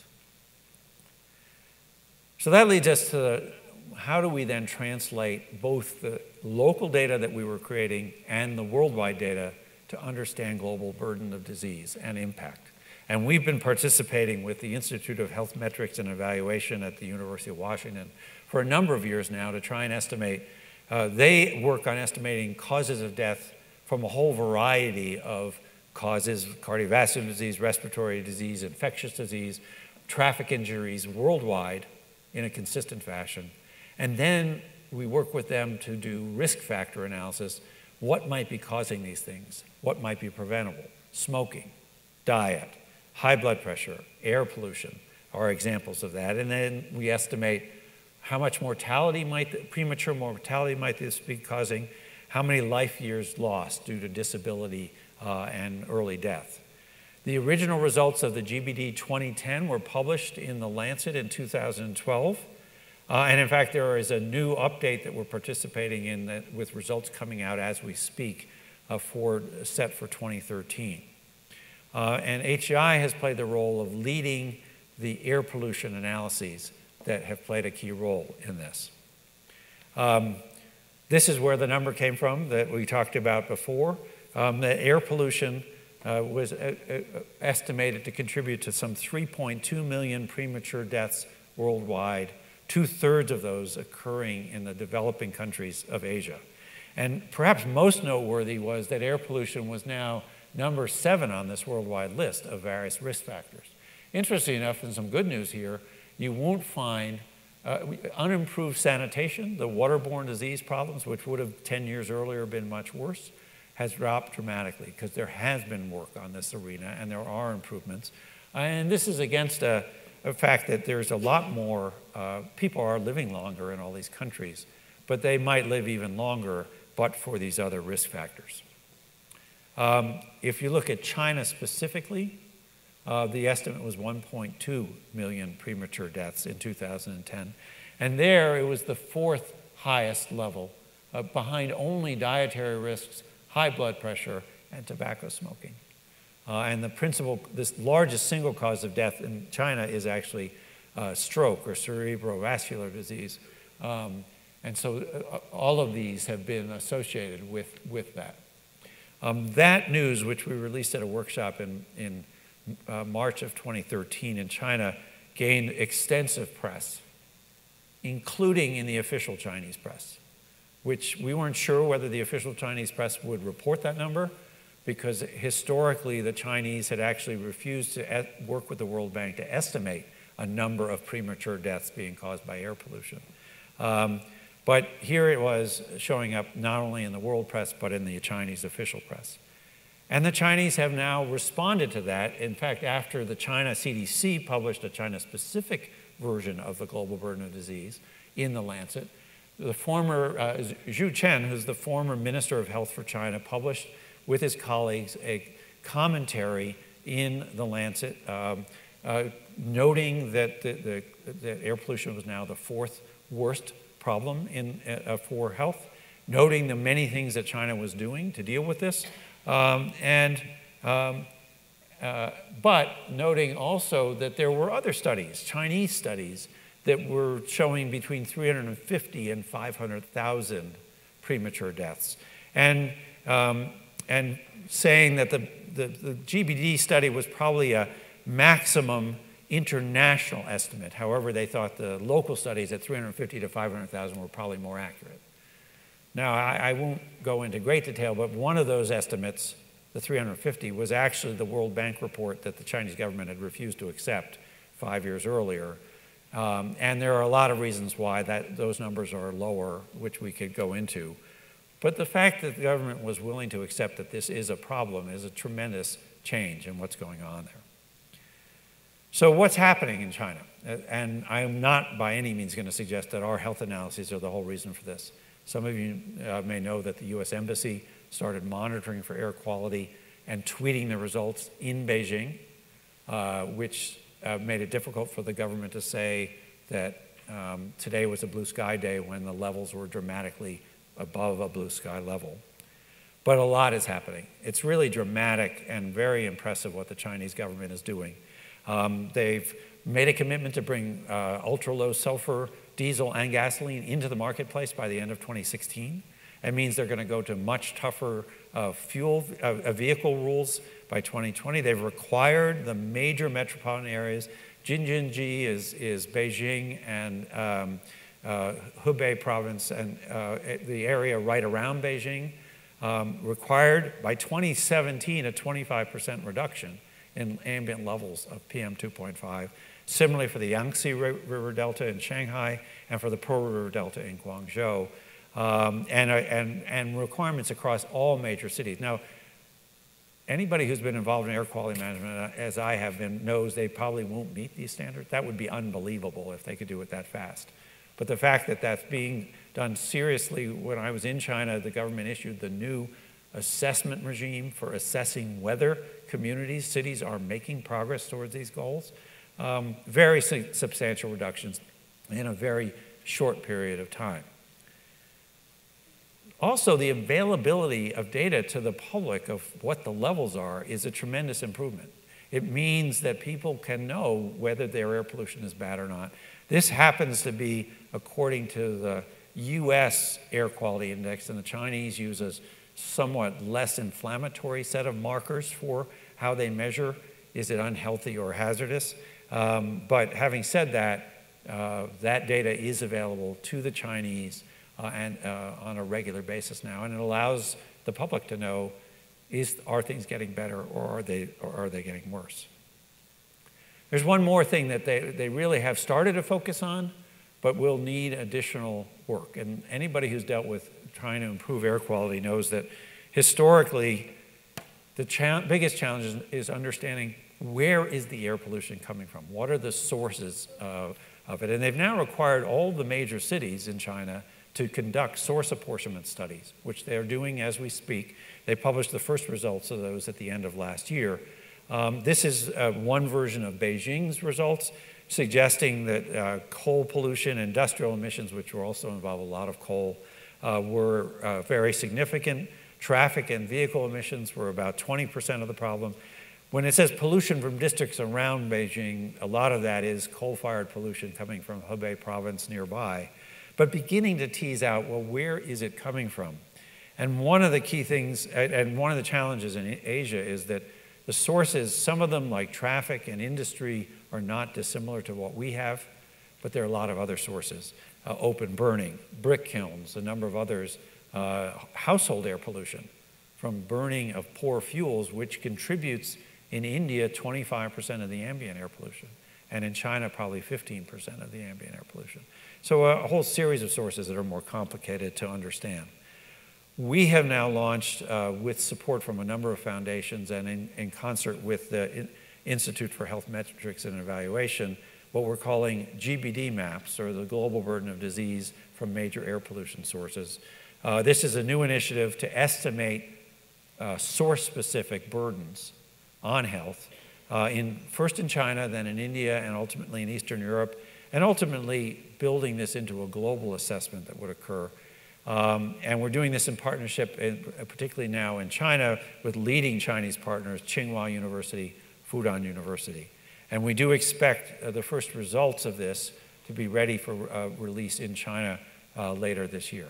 S1: So that leads us to how do we then translate both the local data that we were creating and the worldwide data to understand global burden of disease and impact. And we've been participating with the Institute of Health Metrics and Evaluation at the University of Washington for a number of years now to try and estimate. Uh, they work on estimating causes of death from a whole variety of causes: cardiovascular disease, respiratory disease, infectious disease, traffic injuries worldwide in a consistent fashion. And then we work with them to do risk factor analysis. What might be causing these things? What might be preventable? Smoking, diet, high blood pressure, air pollution are examples of that. And then we estimate how much mortality might, premature mortality might this be causing, how many life years lost due to disability uh, and early death. The original results of the G B D twenty ten were published in The Lancet in two thousand twelve. Uh, and in fact, there is a new update that we're participating in that, with results coming out as we speak, uh, for, set for twenty thirteen. Uh, and H E I has played the role of leading the air pollution analyses that have played a key role in this. Um, this is where the number came from that we talked about before. Um, the air pollution uh, was uh, uh, estimated to contribute to some three point two million premature deaths worldwide, two-thirds of those occurring in the developing countries of Asia. And perhaps most noteworthy was that air pollution was now number seven on this worldwide list of various risk factors. Interesting enough, and some good news here, you won't find uh, unimproved sanitation, the waterborne disease problems, which would have ten years earlier been much worse, has dropped dramatically because there has been work on this arena and there are improvements. And this is against a, a fact that there's a lot more, uh, people are living longer in all these countries, but they might live even longer but for these other risk factors. Um, if you look at China specifically, uh, the estimate was one point two million premature deaths in two thousand ten. And there, it was the fourth highest level, uh, behind only dietary risks, high blood pressure, and tobacco smoking. Uh, and the principal, this largest single cause of death in China is actually uh, stroke or cerebrovascular disease. Um, and so uh, all of these have been associated with, with that. Um, that news, which we released at a workshop in, in uh, March of twenty thirteen in China, gained extensive press, including in the official Chinese press, which we weren't sure whether the official Chinese press would report that number, because historically the Chinese had actually refused to work with the World Bank to estimate a number of premature deaths being caused by air pollution. Um, but here it was showing up not only in the world press, but in the Chinese official press. And the Chinese have now responded to that. In fact, after the China C D C published a China-specific version of the global burden of disease in The Lancet, the former, uh, Zhu Chen, who's the former Minister of Health for China, published with his colleagues a commentary in The Lancet, um, uh, noting that, the, the, that air pollution was now the fourth worst problem in, uh, for health, noting the many things that China was doing to deal with this, um, and um, uh, but noting also that there were other studies, Chinese studies, that were showing between three hundred fifty and five hundred thousand premature deaths. And, um, and saying that the, the, the G B D study was probably a maximum international estimate. However, they thought the local studies at three hundred fifty to five hundred thousand were probably more accurate. Now, I, I won't go into great detail, but one of those estimates, the three hundred fifty, was actually the World Bank report that the Chinese government had refused to accept five years earlier. Um, and there are a lot of reasons why that, those numbers are lower, which we could go into. But the fact that the government was willing to accept that this is a problem is a tremendous change in what's going on there. So what's happening in China? And I am not by any means going to suggest that our health analyses are the whole reason for this. Some of you uh, may know that the U S Embassy started monitoring for air quality and tweeting the results in Beijing, uh, which uh, made it difficult for the government to say that um, today was a blue sky day when the levels were dramatically above a blue sky level. But a lot is happening. It's really dramatic and very impressive what the Chinese government is doing. Um, they've made a commitment to bring uh, ultra-low sulfur diesel and gasoline into the marketplace by the end of twenty sixteen. That means they're going to go to much tougher uh, fuel uh, vehicle rules by twenty twenty. They've required the major metropolitan areas. Jinjiangji is, is Beijing and um, uh, Hubei province and uh, the area right around Beijing, um, required by twenty seventeen a twenty-five percent reduction in ambient levels of P M two point five. Similarly for the Yangtze River Delta in Shanghai and for the Pearl River Delta in Guangzhou, um, and, and, and requirements across all major cities. Now, anybody who's been involved in air quality management, as I have been, knows they probably won't meet these standards. That would be unbelievable if they could do it that fast. But the fact that that's being done seriously, when I was in China, the government issued the new assessment regime for assessing whether communities, cities are making progress towards these goals. Um, very su substantial reductions in a very short period of time. Also, the availability of data to the public of what the levels are is a tremendous improvement. It means that people can know whether their air pollution is bad or not. This happens to be according to the U S Air Quality Index, and the Chinese use a somewhat less inflammatory set of markers for how they measure, is it unhealthy or hazardous? Um, but having said that, uh, that data is available to the Chinese uh, and uh, on a regular basis now, and it allows the public to know, is, are things getting better or are they, or are they getting worse? There's one more thing that they, they really have started to focus on, but will need additional work. And anybody who's dealt with trying to improve air quality knows that historically, the cha biggest challenge is, is understanding where is the air pollution coming from? What are the sources of, of it? And they've now required all the major cities in China to conduct source apportionment studies, which they're doing as we speak. They published the first results of those at the end of last year. Um, this is uh, one version of Beijing's results, suggesting that uh, coal pollution, industrial emissions, which will also involve a lot of coal, uh, were uh, very significant. Traffic and vehicle emissions were about twenty percent of the problem. When it says pollution from districts around Beijing, a lot of that is coal-fired pollution coming from Hebei province nearby, but beginning to tease out, well, where is it coming from? And one of the key things, and one of the challenges in Asia is that the sources, some of them like traffic and industry, are not dissimilar to what we have, but there are a lot of other sources. Uh, open burning, brick kilns, a number of others, uh, household air pollution from burning of poor fuels, which contributes in India twenty-five percent of the ambient air pollution, and in China probably fifteen percent of the ambient air pollution. So a whole series of sources that are more complicated to understand. We have now launched, uh, with support from a number of foundations and in, in concert with the in Institute for Health Metrics and Evaluation, what we're calling G B D maps, or the global burden of disease from major air pollution sources. Uh, this is a new initiative to estimate uh, source-specific burdens on health, uh, in, first in China, then in India, and ultimately in Eastern Europe, and ultimately building this into a global assessment that would occur. Um, and we're doing this in partnership, in, particularly now in China, with leading Chinese partners, Tsinghua University, Fudan University. And we do expect uh, the first results of this to be ready for uh, release in China uh, later this year.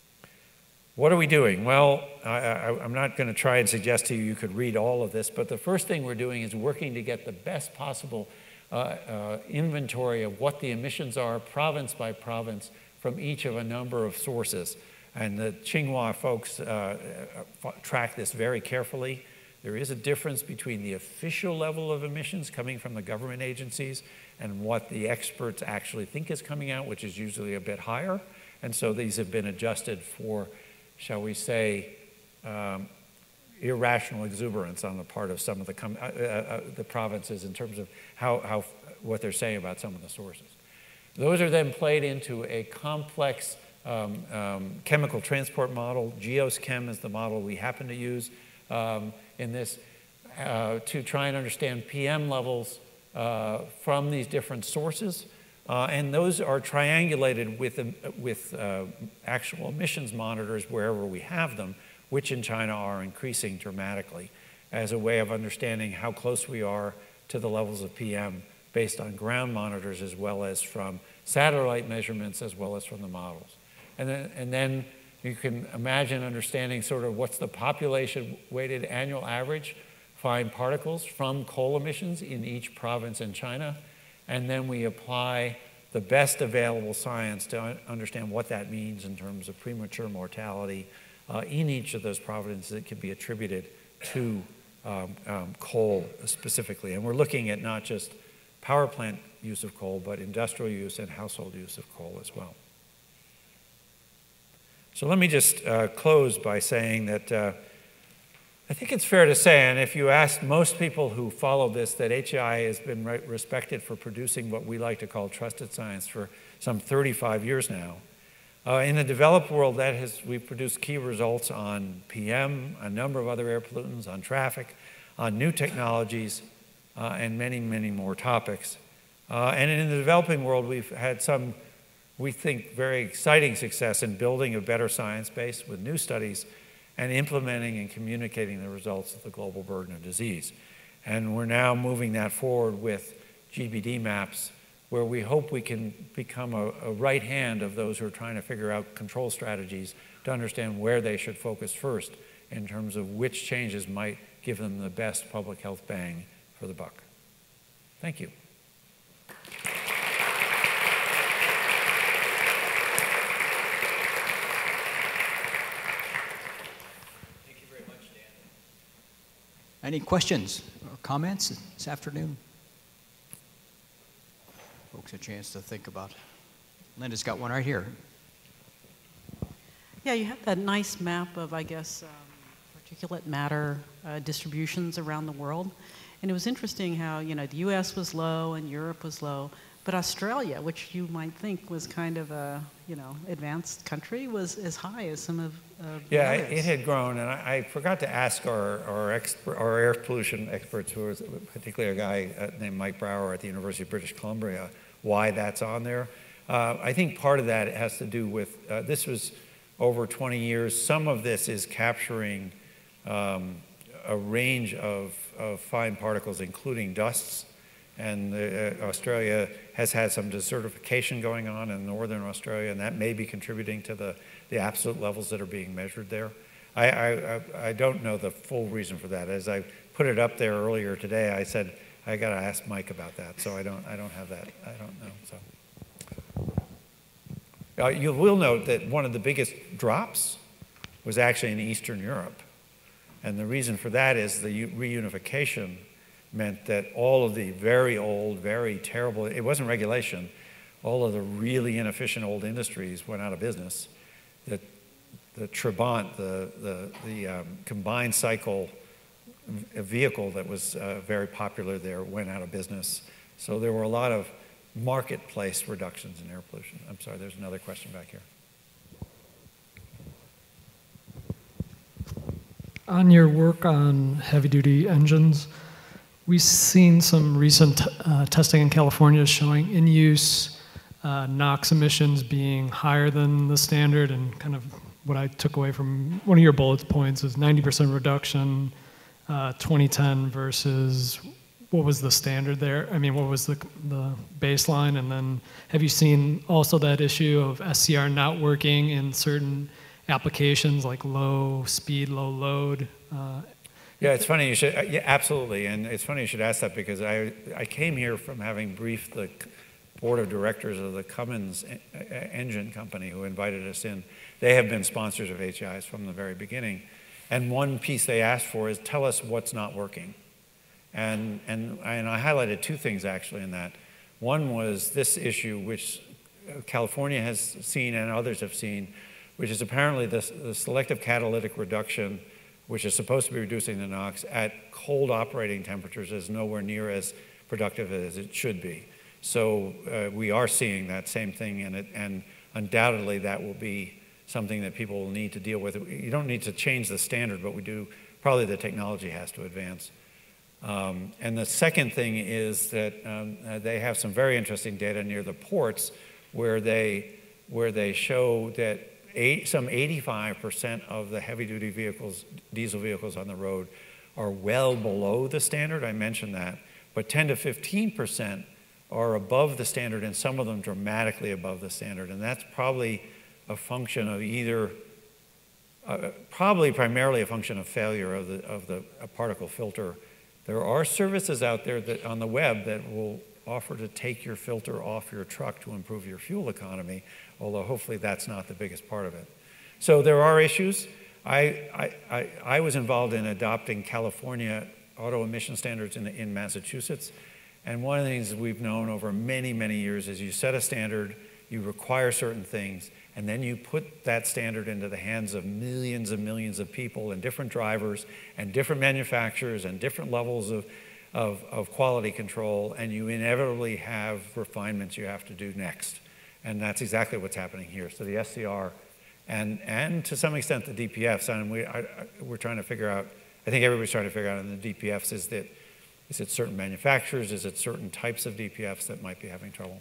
S1: What are we doing? Well, I, I, I'm not going to try and suggest to you you could read all of this, but the first thing we're doing is working to get the best possible uh, uh, inventory of what the emissions are, province by province, from each of a number of sources. And the Tsinghua folks uh, track this very carefully. There is a difference between the official level of emissions coming from the government agencies and what the experts actually think is coming out, which is usually a bit higher. And so these have been adjusted for, shall we say, um, irrational exuberance on the part of some of the, com uh, uh, the provinces in terms of how, how, what they're saying about some of the sources. Those are then played into a complex um, um, chemical transport model. GeoSchem is the model we happen to use um, in this uh, to try and understand P M levels uh, from these different sources. Uh, and those are triangulated with, um, with uh, actual emissions monitors wherever we have them, which in China are increasing dramatically, as a way of understanding how close we are to the levels of P M based on ground monitors, as well as from satellite measurements, as well as from the models. And then, and then you can imagine understanding sort of what's the population-weighted annual average fine particles from coal emissions in each province in China. And then we apply the best available science to understand what that means in terms of premature mortality uh, in each of those provinces that can be attributed to um, um, coal specifically. And we're looking at not just power plant use of coal, but industrial use and household use of coal as well. So let me just uh, close by saying that uh, I think it's fair to say, and if you ask most people who follow this, that H A I has been re respected for producing what we like to call trusted science for some thirty-five years now. Uh, in the developed world, that has, we've produced key results on P M, a number of other air pollutants, on traffic, on new technologies, uh, and many, many more topics. Uh, and in the developing world, we've had some, we think, very exciting success in building a better science base with new studies and implementing and communicating the results of the global burden of disease. And we're now moving that forward with G B D maps, where we hope we can become a, a right hand of those who are trying to figure out control strategies to understand where they should focus first in terms of which changes might give them the best public health bang for the buck. Thank you.
S2: Any questions or comments this afternoon? Folks, a chance to think about it. Linda's got one right here.
S3: Yeah, you have that nice map of, I guess, um, particulate matter uh, distributions around the world. And it was interesting how, you know, the U S was low and Europe was low, But Australia, which you might think was kind of a, you know, advanced country, was as high as some of, of the
S1: Yeah,
S3: others.
S1: it had grown, and I, I forgot to ask our our, expert, our air pollution experts, who was particularly a guy uh, named Mike Brower at the University of British Columbia, why that's on there. Uh, I think part of that has to do with, uh, this was over twenty years. Some of this is capturing um, a range of, of fine particles, including dusts. And uh, Australia has had some desertification going on in northern Australia, and that may be contributing to the, the absolute levels that are being measured there. I, I, I don't know the full reason for that. As I put it up there earlier today, I said, I got to ask Mike about that, so I don't, I don't have that. I don't know. So. Uh, you will note that one of the biggest drops was actually in Eastern Europe. And the reason for that is the reunification meant that all of the very old, very terrible, it wasn't regulation, all of the really inefficient old industries went out of business. The, the Trabant, the, the, the um, combined cycle vehicle that was uh, very popular there, went out of business. So there were a lot of marketplace reductions in air pollution. I'm sorry, there's another question back here.
S4: On your work on heavy-duty engines, we've seen some recent uh, testing in California showing in-use uh, NOx emissions being higher than the standard, and kind of what I took away from one of your bullet points is ninety percent reduction uh, twenty ten versus what was the standard there? I mean, what was the, the baseline? And then have you seen also that issue of S C R not working in certain applications like low speed, low load? Uh,
S1: Yeah, it's funny you should, yeah, absolutely, and it's funny you should ask that because I, I came here from having briefed the board of directors of the Cummins engine company who invited us in. They have been sponsors of H I S from the very beginning, and one piece they asked for is tell us what's not working. And, and, and I highlighted two things actually in that. One was this issue which California has seen and others have seen, which is apparently the, the selective catalytic reduction, which is supposed to be reducing the NOx at cold operating temperatures, is nowhere near as productive as it should be. So uh, we are seeing that same thing, and, it, and undoubtedly that will be something that people will need to deal with. You don't need to change the standard, but we do, probably the technology has to advance. Um, and the second thing is that um, uh, they have some very interesting data near the ports where they, where they show that Eight, some eighty-five percent of the heavy-duty vehicles, diesel vehicles on the road, are well below the standard. I mentioned that. But ten to fifteen percent are above the standard, and some of them dramatically above the standard. And that's probably a function of either, uh, probably primarily a function of failure of the, of the particle filter. There are services out there that, on the web that will offer to take your filter off your truck to improve your fuel economy, although hopefully that's not the biggest part of it. So there are issues. I, I, I, I was involved in adopting California auto emission standards in, in Massachusetts, and one of the things we've known over many, many years is you set a standard, you require certain things, and then you put that standard into the hands of millions and millions of people and different drivers and different manufacturers and different levels of Of, of quality control, and you inevitably have refinements you have to do next. And that's exactly what's happening here. So the S C R and, and to some extent the D P Fs, and we, I, I, we're trying to figure out, I think everybody's trying to figure out in the D P Fs, is that, is it certain manufacturers, is it certain types of D P Fs that might be having trouble?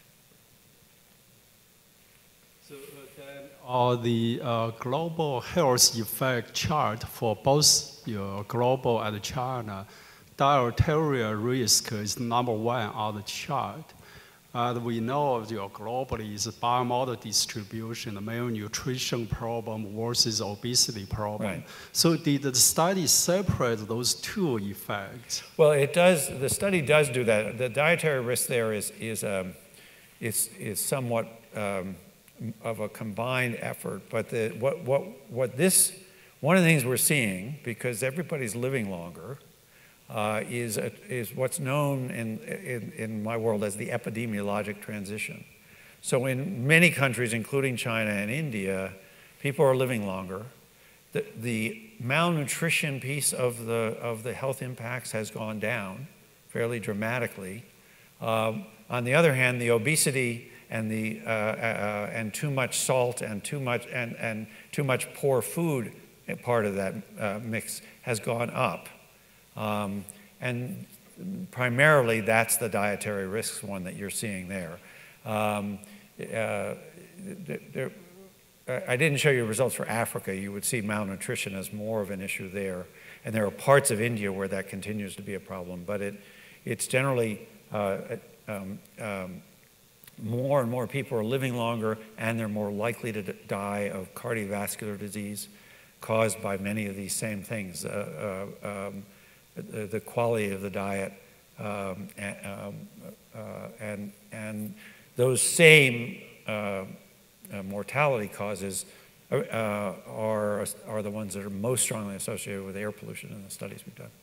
S5: So uh, then uh, the uh, global health effect chart for both your global and China, dietary risk is number one on the chart. And we know your globally is bimodal distribution, the malnutrition problem versus obesity problem.
S1: Right.
S5: So did the study separate those two effects?
S1: Well, it does, the study does do that. The dietary risk there is, is, um, is, is somewhat um, of a combined effort, but the, what, what, what this, one of the things we're seeing, because everybody's living longer, Uh, is, a, is what's known in, in, in my world as the epidemiologic transition. So in many countries, including China and India, people are living longer. The, the malnutrition piece of the, of the health impacts has gone down fairly dramatically. Um, on the other hand, the obesity and the uh, uh, and too much salt and too much and and too much poor food part of that uh, mix has gone up, um, and primarily that's the dietary risks one that you're seeing there. Um, uh, there I didn't show you results for Africa. You would see malnutrition as more of an issue there. And there are parts of India where that continues to be a problem. But it, it's generally uh, um, um, more and more people are living longer, and they're more likely to die of cardiovascular disease caused by many of these same things. Uh, uh, um, the, the quality of the diet um, and, um, uh, and, and those same uh, Uh, mortality causes uh, are, are the ones that are most strongly associated with air pollution in the studies we've done.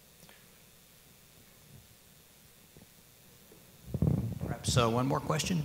S2: Perhaps uh, one more question?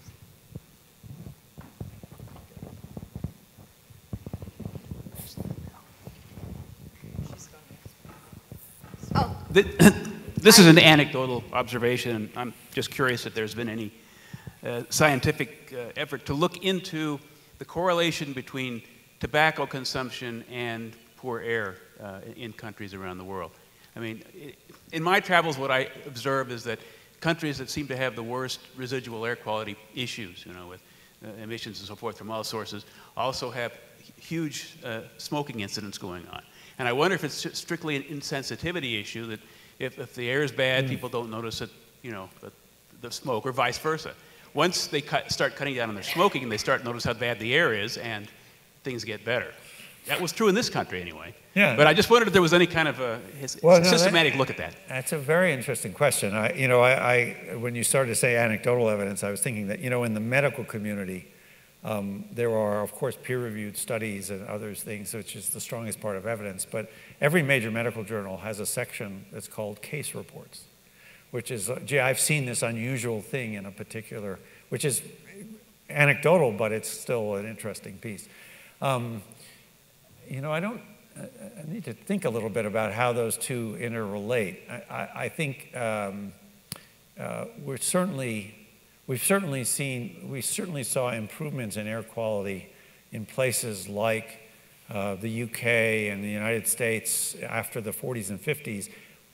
S6: Oh, this is an anecdotal observation. I'm just curious if there's been any Uh, scientific uh, effort to look into the correlation between tobacco consumption and poor air uh, in countries around the world. I mean, it, in my travels, what I observe is that countries that seem to have the worst residual air quality issues, you know, with uh, emissions and so forth from all sources, also have huge uh, smoking incidents going on. And I wonder if it's strictly an insensitivity issue, that if, if the air is bad, mm. people don't notice it, you know, the, the smoke, or vice versa. Once they cut, start cutting down on their smoking, and they start to notice how bad the air is, and things get better. That was true in this country anyway.
S1: Yeah.
S6: But I just wondered if there was any kind of a his,
S1: well, no,
S6: systematic
S1: that,
S6: look at that.
S1: That's a very interesting question. I, you know, I, I, when you started to say anecdotal evidence, I was thinking that, you know, in the medical community, um, there are, of course, peer-reviewed studies and other things, which is the strongest part of evidence. But every major medical journal has a section that's called case reports, which is, gee, I've seen this unusual thing in a particular, which is anecdotal, but it's still an interesting piece. Um, you know, I don't, I need to think a little bit about how those two interrelate. I, I, I think um, uh, we're certainly, we've certainly seen, we certainly saw improvements in air quality in places like uh, the U K and the United States after the forties and fifties,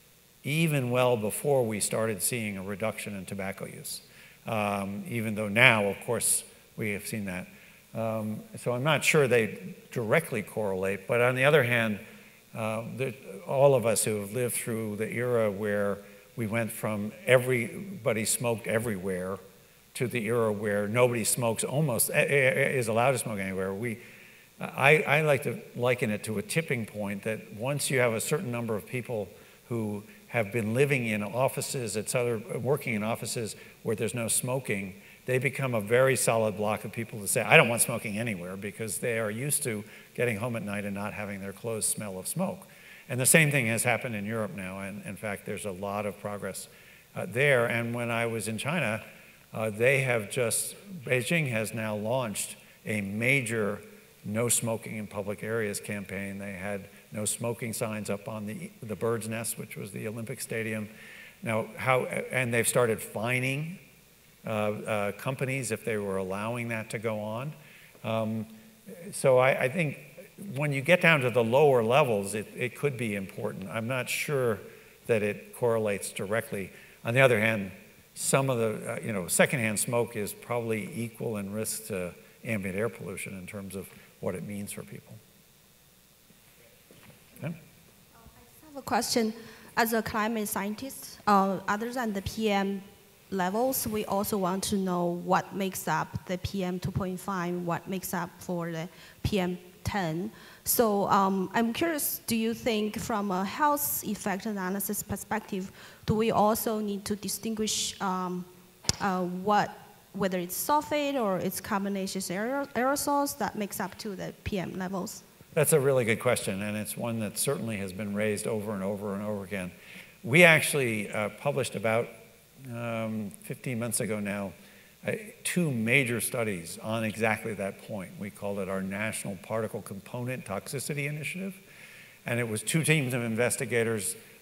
S1: even well before we started seeing a reduction in tobacco use. Um, even though now, of course, we have seen that. Um, so I'm not sure they directly correlate, but on the other hand, uh, the, all of us who have lived through the era where we went from everybody smoked everywhere to the era where nobody smokes almost, is allowed to smoke anywhere, we, I, I like to liken it to a tipping point that once you have a certain number of people who have been living in offices, et cetera, working in offices where there's no smoking, they become a very solid block of people to say, I don't want smoking anywhere, because they are used to getting home at night and not having their clothes smell of smoke. And the same thing has happened in Europe now, and in fact, there's a lot of progress uh, there. And when I was in China, uh, they have just, Beijing has now launched a major no smoking in public areas campaign. They had no smoking signs up on the, the Bird's Nest, which was the Olympic Stadium. Now, how, and they've started fining uh, uh, companies if they were allowing that to go on. Um, so I, I think when you get down to the lower levels, it, it could be important. I'm not sure that it correlates directly. On the other hand, some of the, uh, you know, secondhand smoke is probably equal in risk to ambient air pollution in terms of what it means for people. Okay.
S7: I have a question. As a climate scientist, uh, other than the P M levels, we also want to know what makes up the P M two point five, what makes up for the P M ten. So um, I'm curious, do you think from a health effect analysis perspective, do we also need to distinguish um, uh, what, whether it's sulfate or it's carbonaceous aerosols that makes up to the P M levels?
S1: That's a really good question, and it's one that certainly has been raised over and over and over again. We actually uh, published about um, fifteen months ago now uh, two major studies on exactly that point. We called it our National Particle Component Toxicity Initiative, and it was two teams of investigators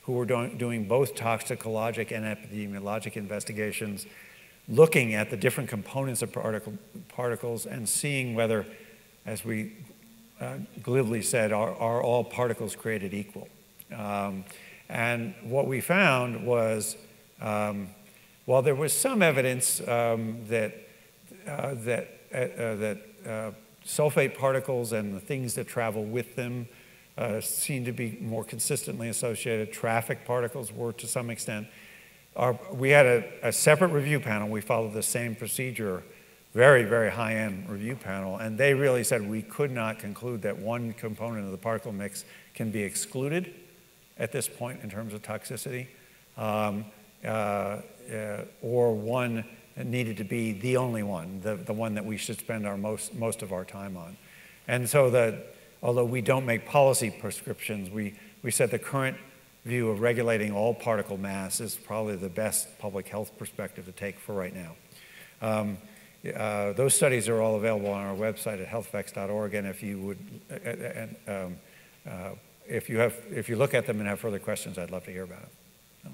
S1: who were doing, doing both toxicologic and epidemiologic investigations, looking at the different components of particle, particles and seeing whether, as we uh, glibly said, are, are all particles created equal? Um, and what we found was, um, while there was some evidence um, that, uh, that, uh, uh, that uh, sulfate particles and the things that travel with them uh, seem to be more consistently associated, traffic particles were to some extent. Our, we had a, a separate review panel. We followed the same procedure, very, very high-end review panel, and they really said we could not conclude that one component of the particle mix can be excluded at this point in terms of toxicity, um, uh, uh, or one needed to be the only one, the, the one that we should spend our most, most of our time on. And so the, although we don't make policy prescriptions, we, we said the current view of regulating all particle mass is probably the best public health perspective to take for right now. Um, uh, those studies are all available on our website at health effects dot org, and if you would, uh, and, um, uh, if you have, if you look at them and have further questions, I'd love to hear about it. So.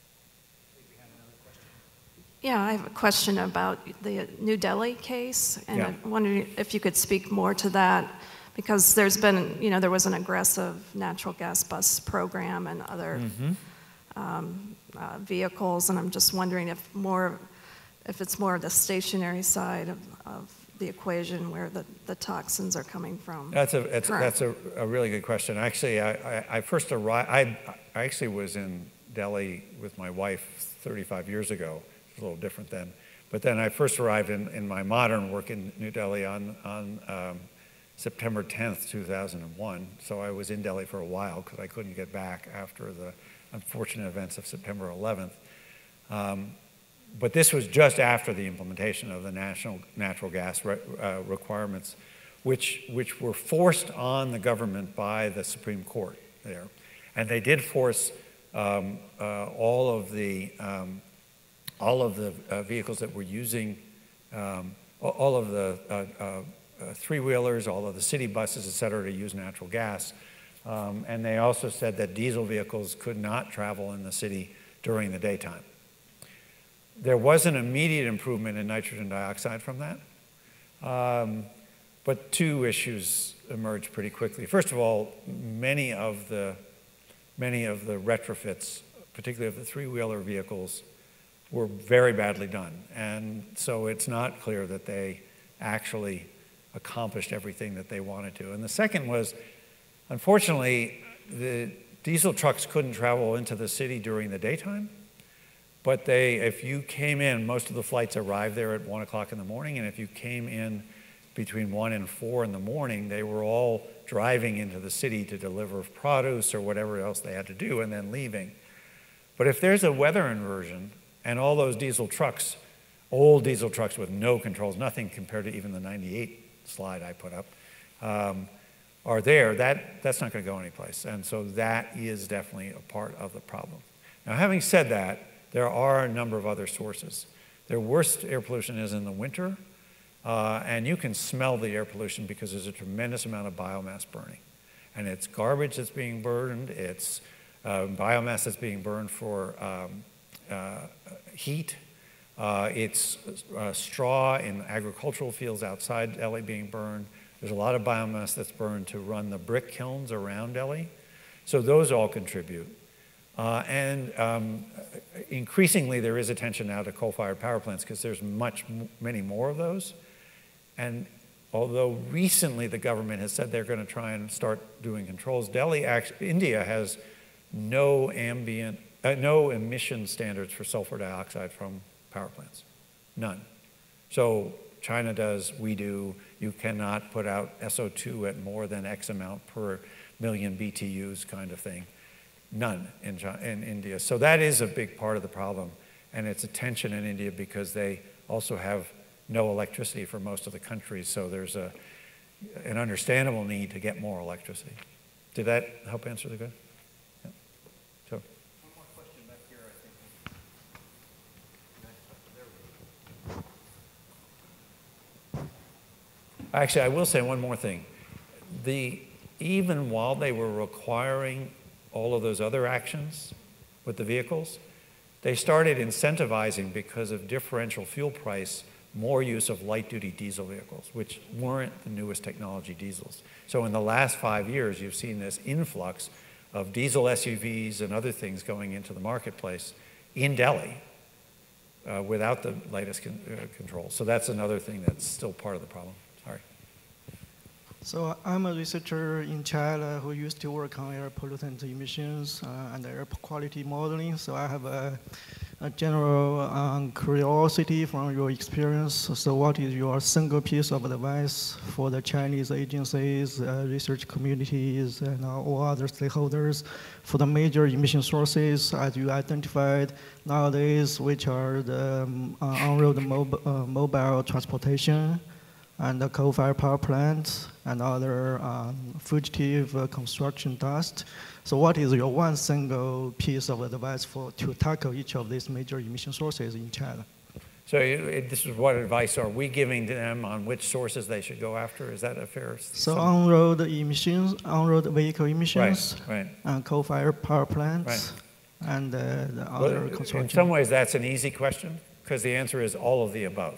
S8: Yeah, I have a question about the New Delhi case, and
S1: Yeah.
S8: I wondered if you could speak more to that. Because there's been, you know, there was an aggressive natural gas bus program and other mm-hmm. um, uh, vehicles, and I'm just wondering if more, if it's more of the stationary side of, of the equation where the, the toxins are coming from.
S1: That's a that's, that's a, a really good question. Actually, I, I, I first arrived. I, I actually was in Delhi with my wife thirty-five years ago. It's a little different then, but then I first arrived in, in my modern work in New Delhi on on. Um, September tenth, two thousand one. So I was in Delhi for a while because I couldn't get back after the unfortunate events of September eleventh. Um, but this was just after the implementation of the national natural gas re uh, requirements, which, which were forced on the government by the Supreme Court there. And they did force um, uh, all of the, um, all of the uh, vehicles that were using, um, all of the uh, uh, Uh, three-wheelers, all of the city buses, et cetera, to use natural gas. Um, and they also said that diesel vehicles could not travel in the city during the daytime. There was an immediate improvement in nitrogen dioxide from that. Um, but two issues emerged pretty quickly. First of all, many of the, many of the retrofits, particularly of the three-wheeler vehicles, were very badly done. And so it's not clear that they actually accomplished everything that they wanted to. And the second was, unfortunately, the diesel trucks couldn't travel into the city during the daytime, but they, if you came in, most of the flights arrived there at one o'clock in the morning, and if you came in between one and four in the morning, they were all driving into the city to deliver produce or whatever else they had to do and then leaving. But if there's a weather inversion and all those diesel trucks, old diesel trucks with no controls, nothing compared to even the ninety-eight slide I put up, um, are there, that, that's not going to go anyplace. And so that is definitely a part of the problem. Now, having said that, there are a number of other sources. Their worst air pollution is in the winter, uh, and you can smell the air pollution because there's a tremendous amount of biomass burning. And it's garbage that's being burned, it's uh, biomass that's being burned for um, uh, heat. Uh, it's uh, straw in agricultural fields outside Delhi being burned. There's a lot of biomass that's burned to run the brick kilns around Delhi. So those all contribute. Uh, and um, increasingly there is attention now to coal-fired power plants because there's much, many more of those. And although recently the government has said they're going to try and start doing controls, Delhi, actually, India has no ambient, uh, no emission standards for sulfur dioxide from power plants, none. So China does, we do. You cannot put out S O two at more than X amount per million B T Us kind of thing. None in, China, in India. So that is a big part of the problem. And it's a tension in India because they also have no electricity for most of the country. So there's a, an understandable need to get more electricity. Did that help answer the question? Yeah. So. Actually, I will say one more thing. The, even while they were requiring all of those other actions, with the vehicles. They started incentivizing, because of differential fuel price, more use of light-duty diesel vehicles, which weren't the newest technology diesels. So in the last five years, you've seen this influx of diesel S U Vs and other things going into the marketplace in Delhi uh, without the latest con uh, controls. So that's another thing that's still part of the problem. Sorry.
S9: So I'm a researcher in China who used to work on air pollutant emissions uh, and air quality modeling. So I have a, a general um, curiosity from your experience. So what is your single piece of advice for the Chinese agencies, uh, research communities, and uh, all other stakeholders for the major emission sources as you identified nowadays, which are the um, uh, on-road mob uh, mobile transportation, and the coal-fired power plants, and other um, fugitive uh, construction dust. So what is your one single piece of advice for to tackle each of these major emission sources in China?
S1: So it, this is what advice are we giving to them on which sources they should go after? Is that a fair?
S9: So on-road emissions, on-road vehicle emissions,
S1: right, right.
S9: Uh, coal-fired power plants,
S1: right.
S9: and uh, the other
S1: well,
S9: construction.
S1: In some ways, that's an easy question, because the answer is all of the above.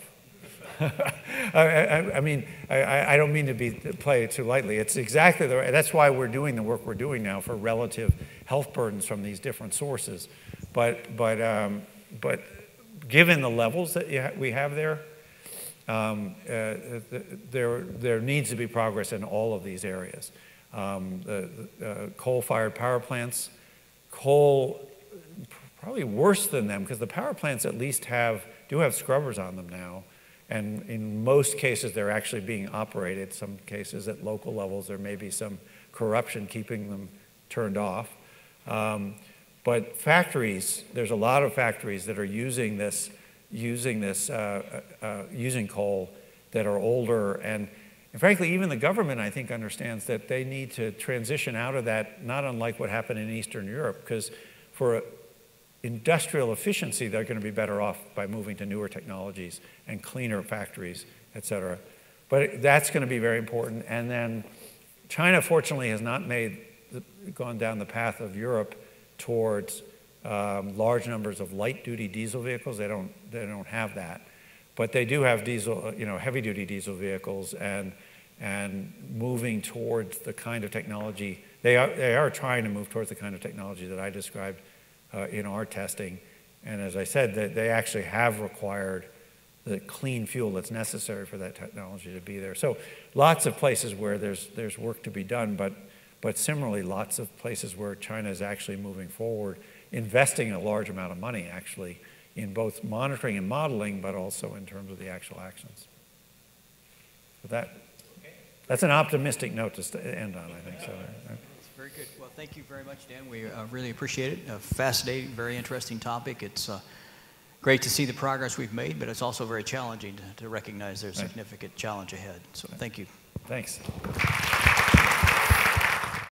S1: I, I, I mean, I, I don't mean to be play it too lightly. It's exactly the. That's why we're doing the work we're doing now for relative health burdens from these different sources. But but um, but given the levels that you ha we have there, um, uh, there there needs to be progress in all of these areas. Um, the uh, coal-fired power plants, coal, probably worse than them, because the power plants at least have do have scrubbers on them now. And in most cases, they're actually being operated. Some cases at local levels, there may be some corruption keeping them turned off. Um, but factories, there's a lot of factories that are using this, using this, uh, uh, using coal that are older. And, and frankly, even the government, I think, understands that they need to transition out of that, not unlike what happened in Eastern Europe, because for industrial efficiency, they're going to be better off by moving to newer technologies and cleaner factories, et cetera. But that's going to be very important. And then China, fortunately, has not made the, gone down the path of Europe towards um, large numbers of light-duty diesel vehicles. They don't, they don't have that. But they do have diesel, you know, heavy-duty diesel vehicles, and, and moving towards the kind of technology, they are, they are trying to move towards the kind of technology that I described Uh, in our testing. And as I said, that they actually have required the clean fuel that's necessary for that technology to be there. So lots of places where there's, there's work to be done, but, but similarly, lots of places where China is actually moving forward, investing a large amount of money actually in both monitoring and modeling, but also in terms of the actual actions. So that, that's an optimistic note to end on, I think. So.
S2: Very good. Well, thank you very much, Dan. We uh, really appreciate it. A fascinating, very interesting topic. It's uh, great to see the progress we've made, but it's also very challenging to, to recognize there's
S1: right.
S2: significant challenge ahead. So
S1: right.
S2: thank you.
S1: Thanks.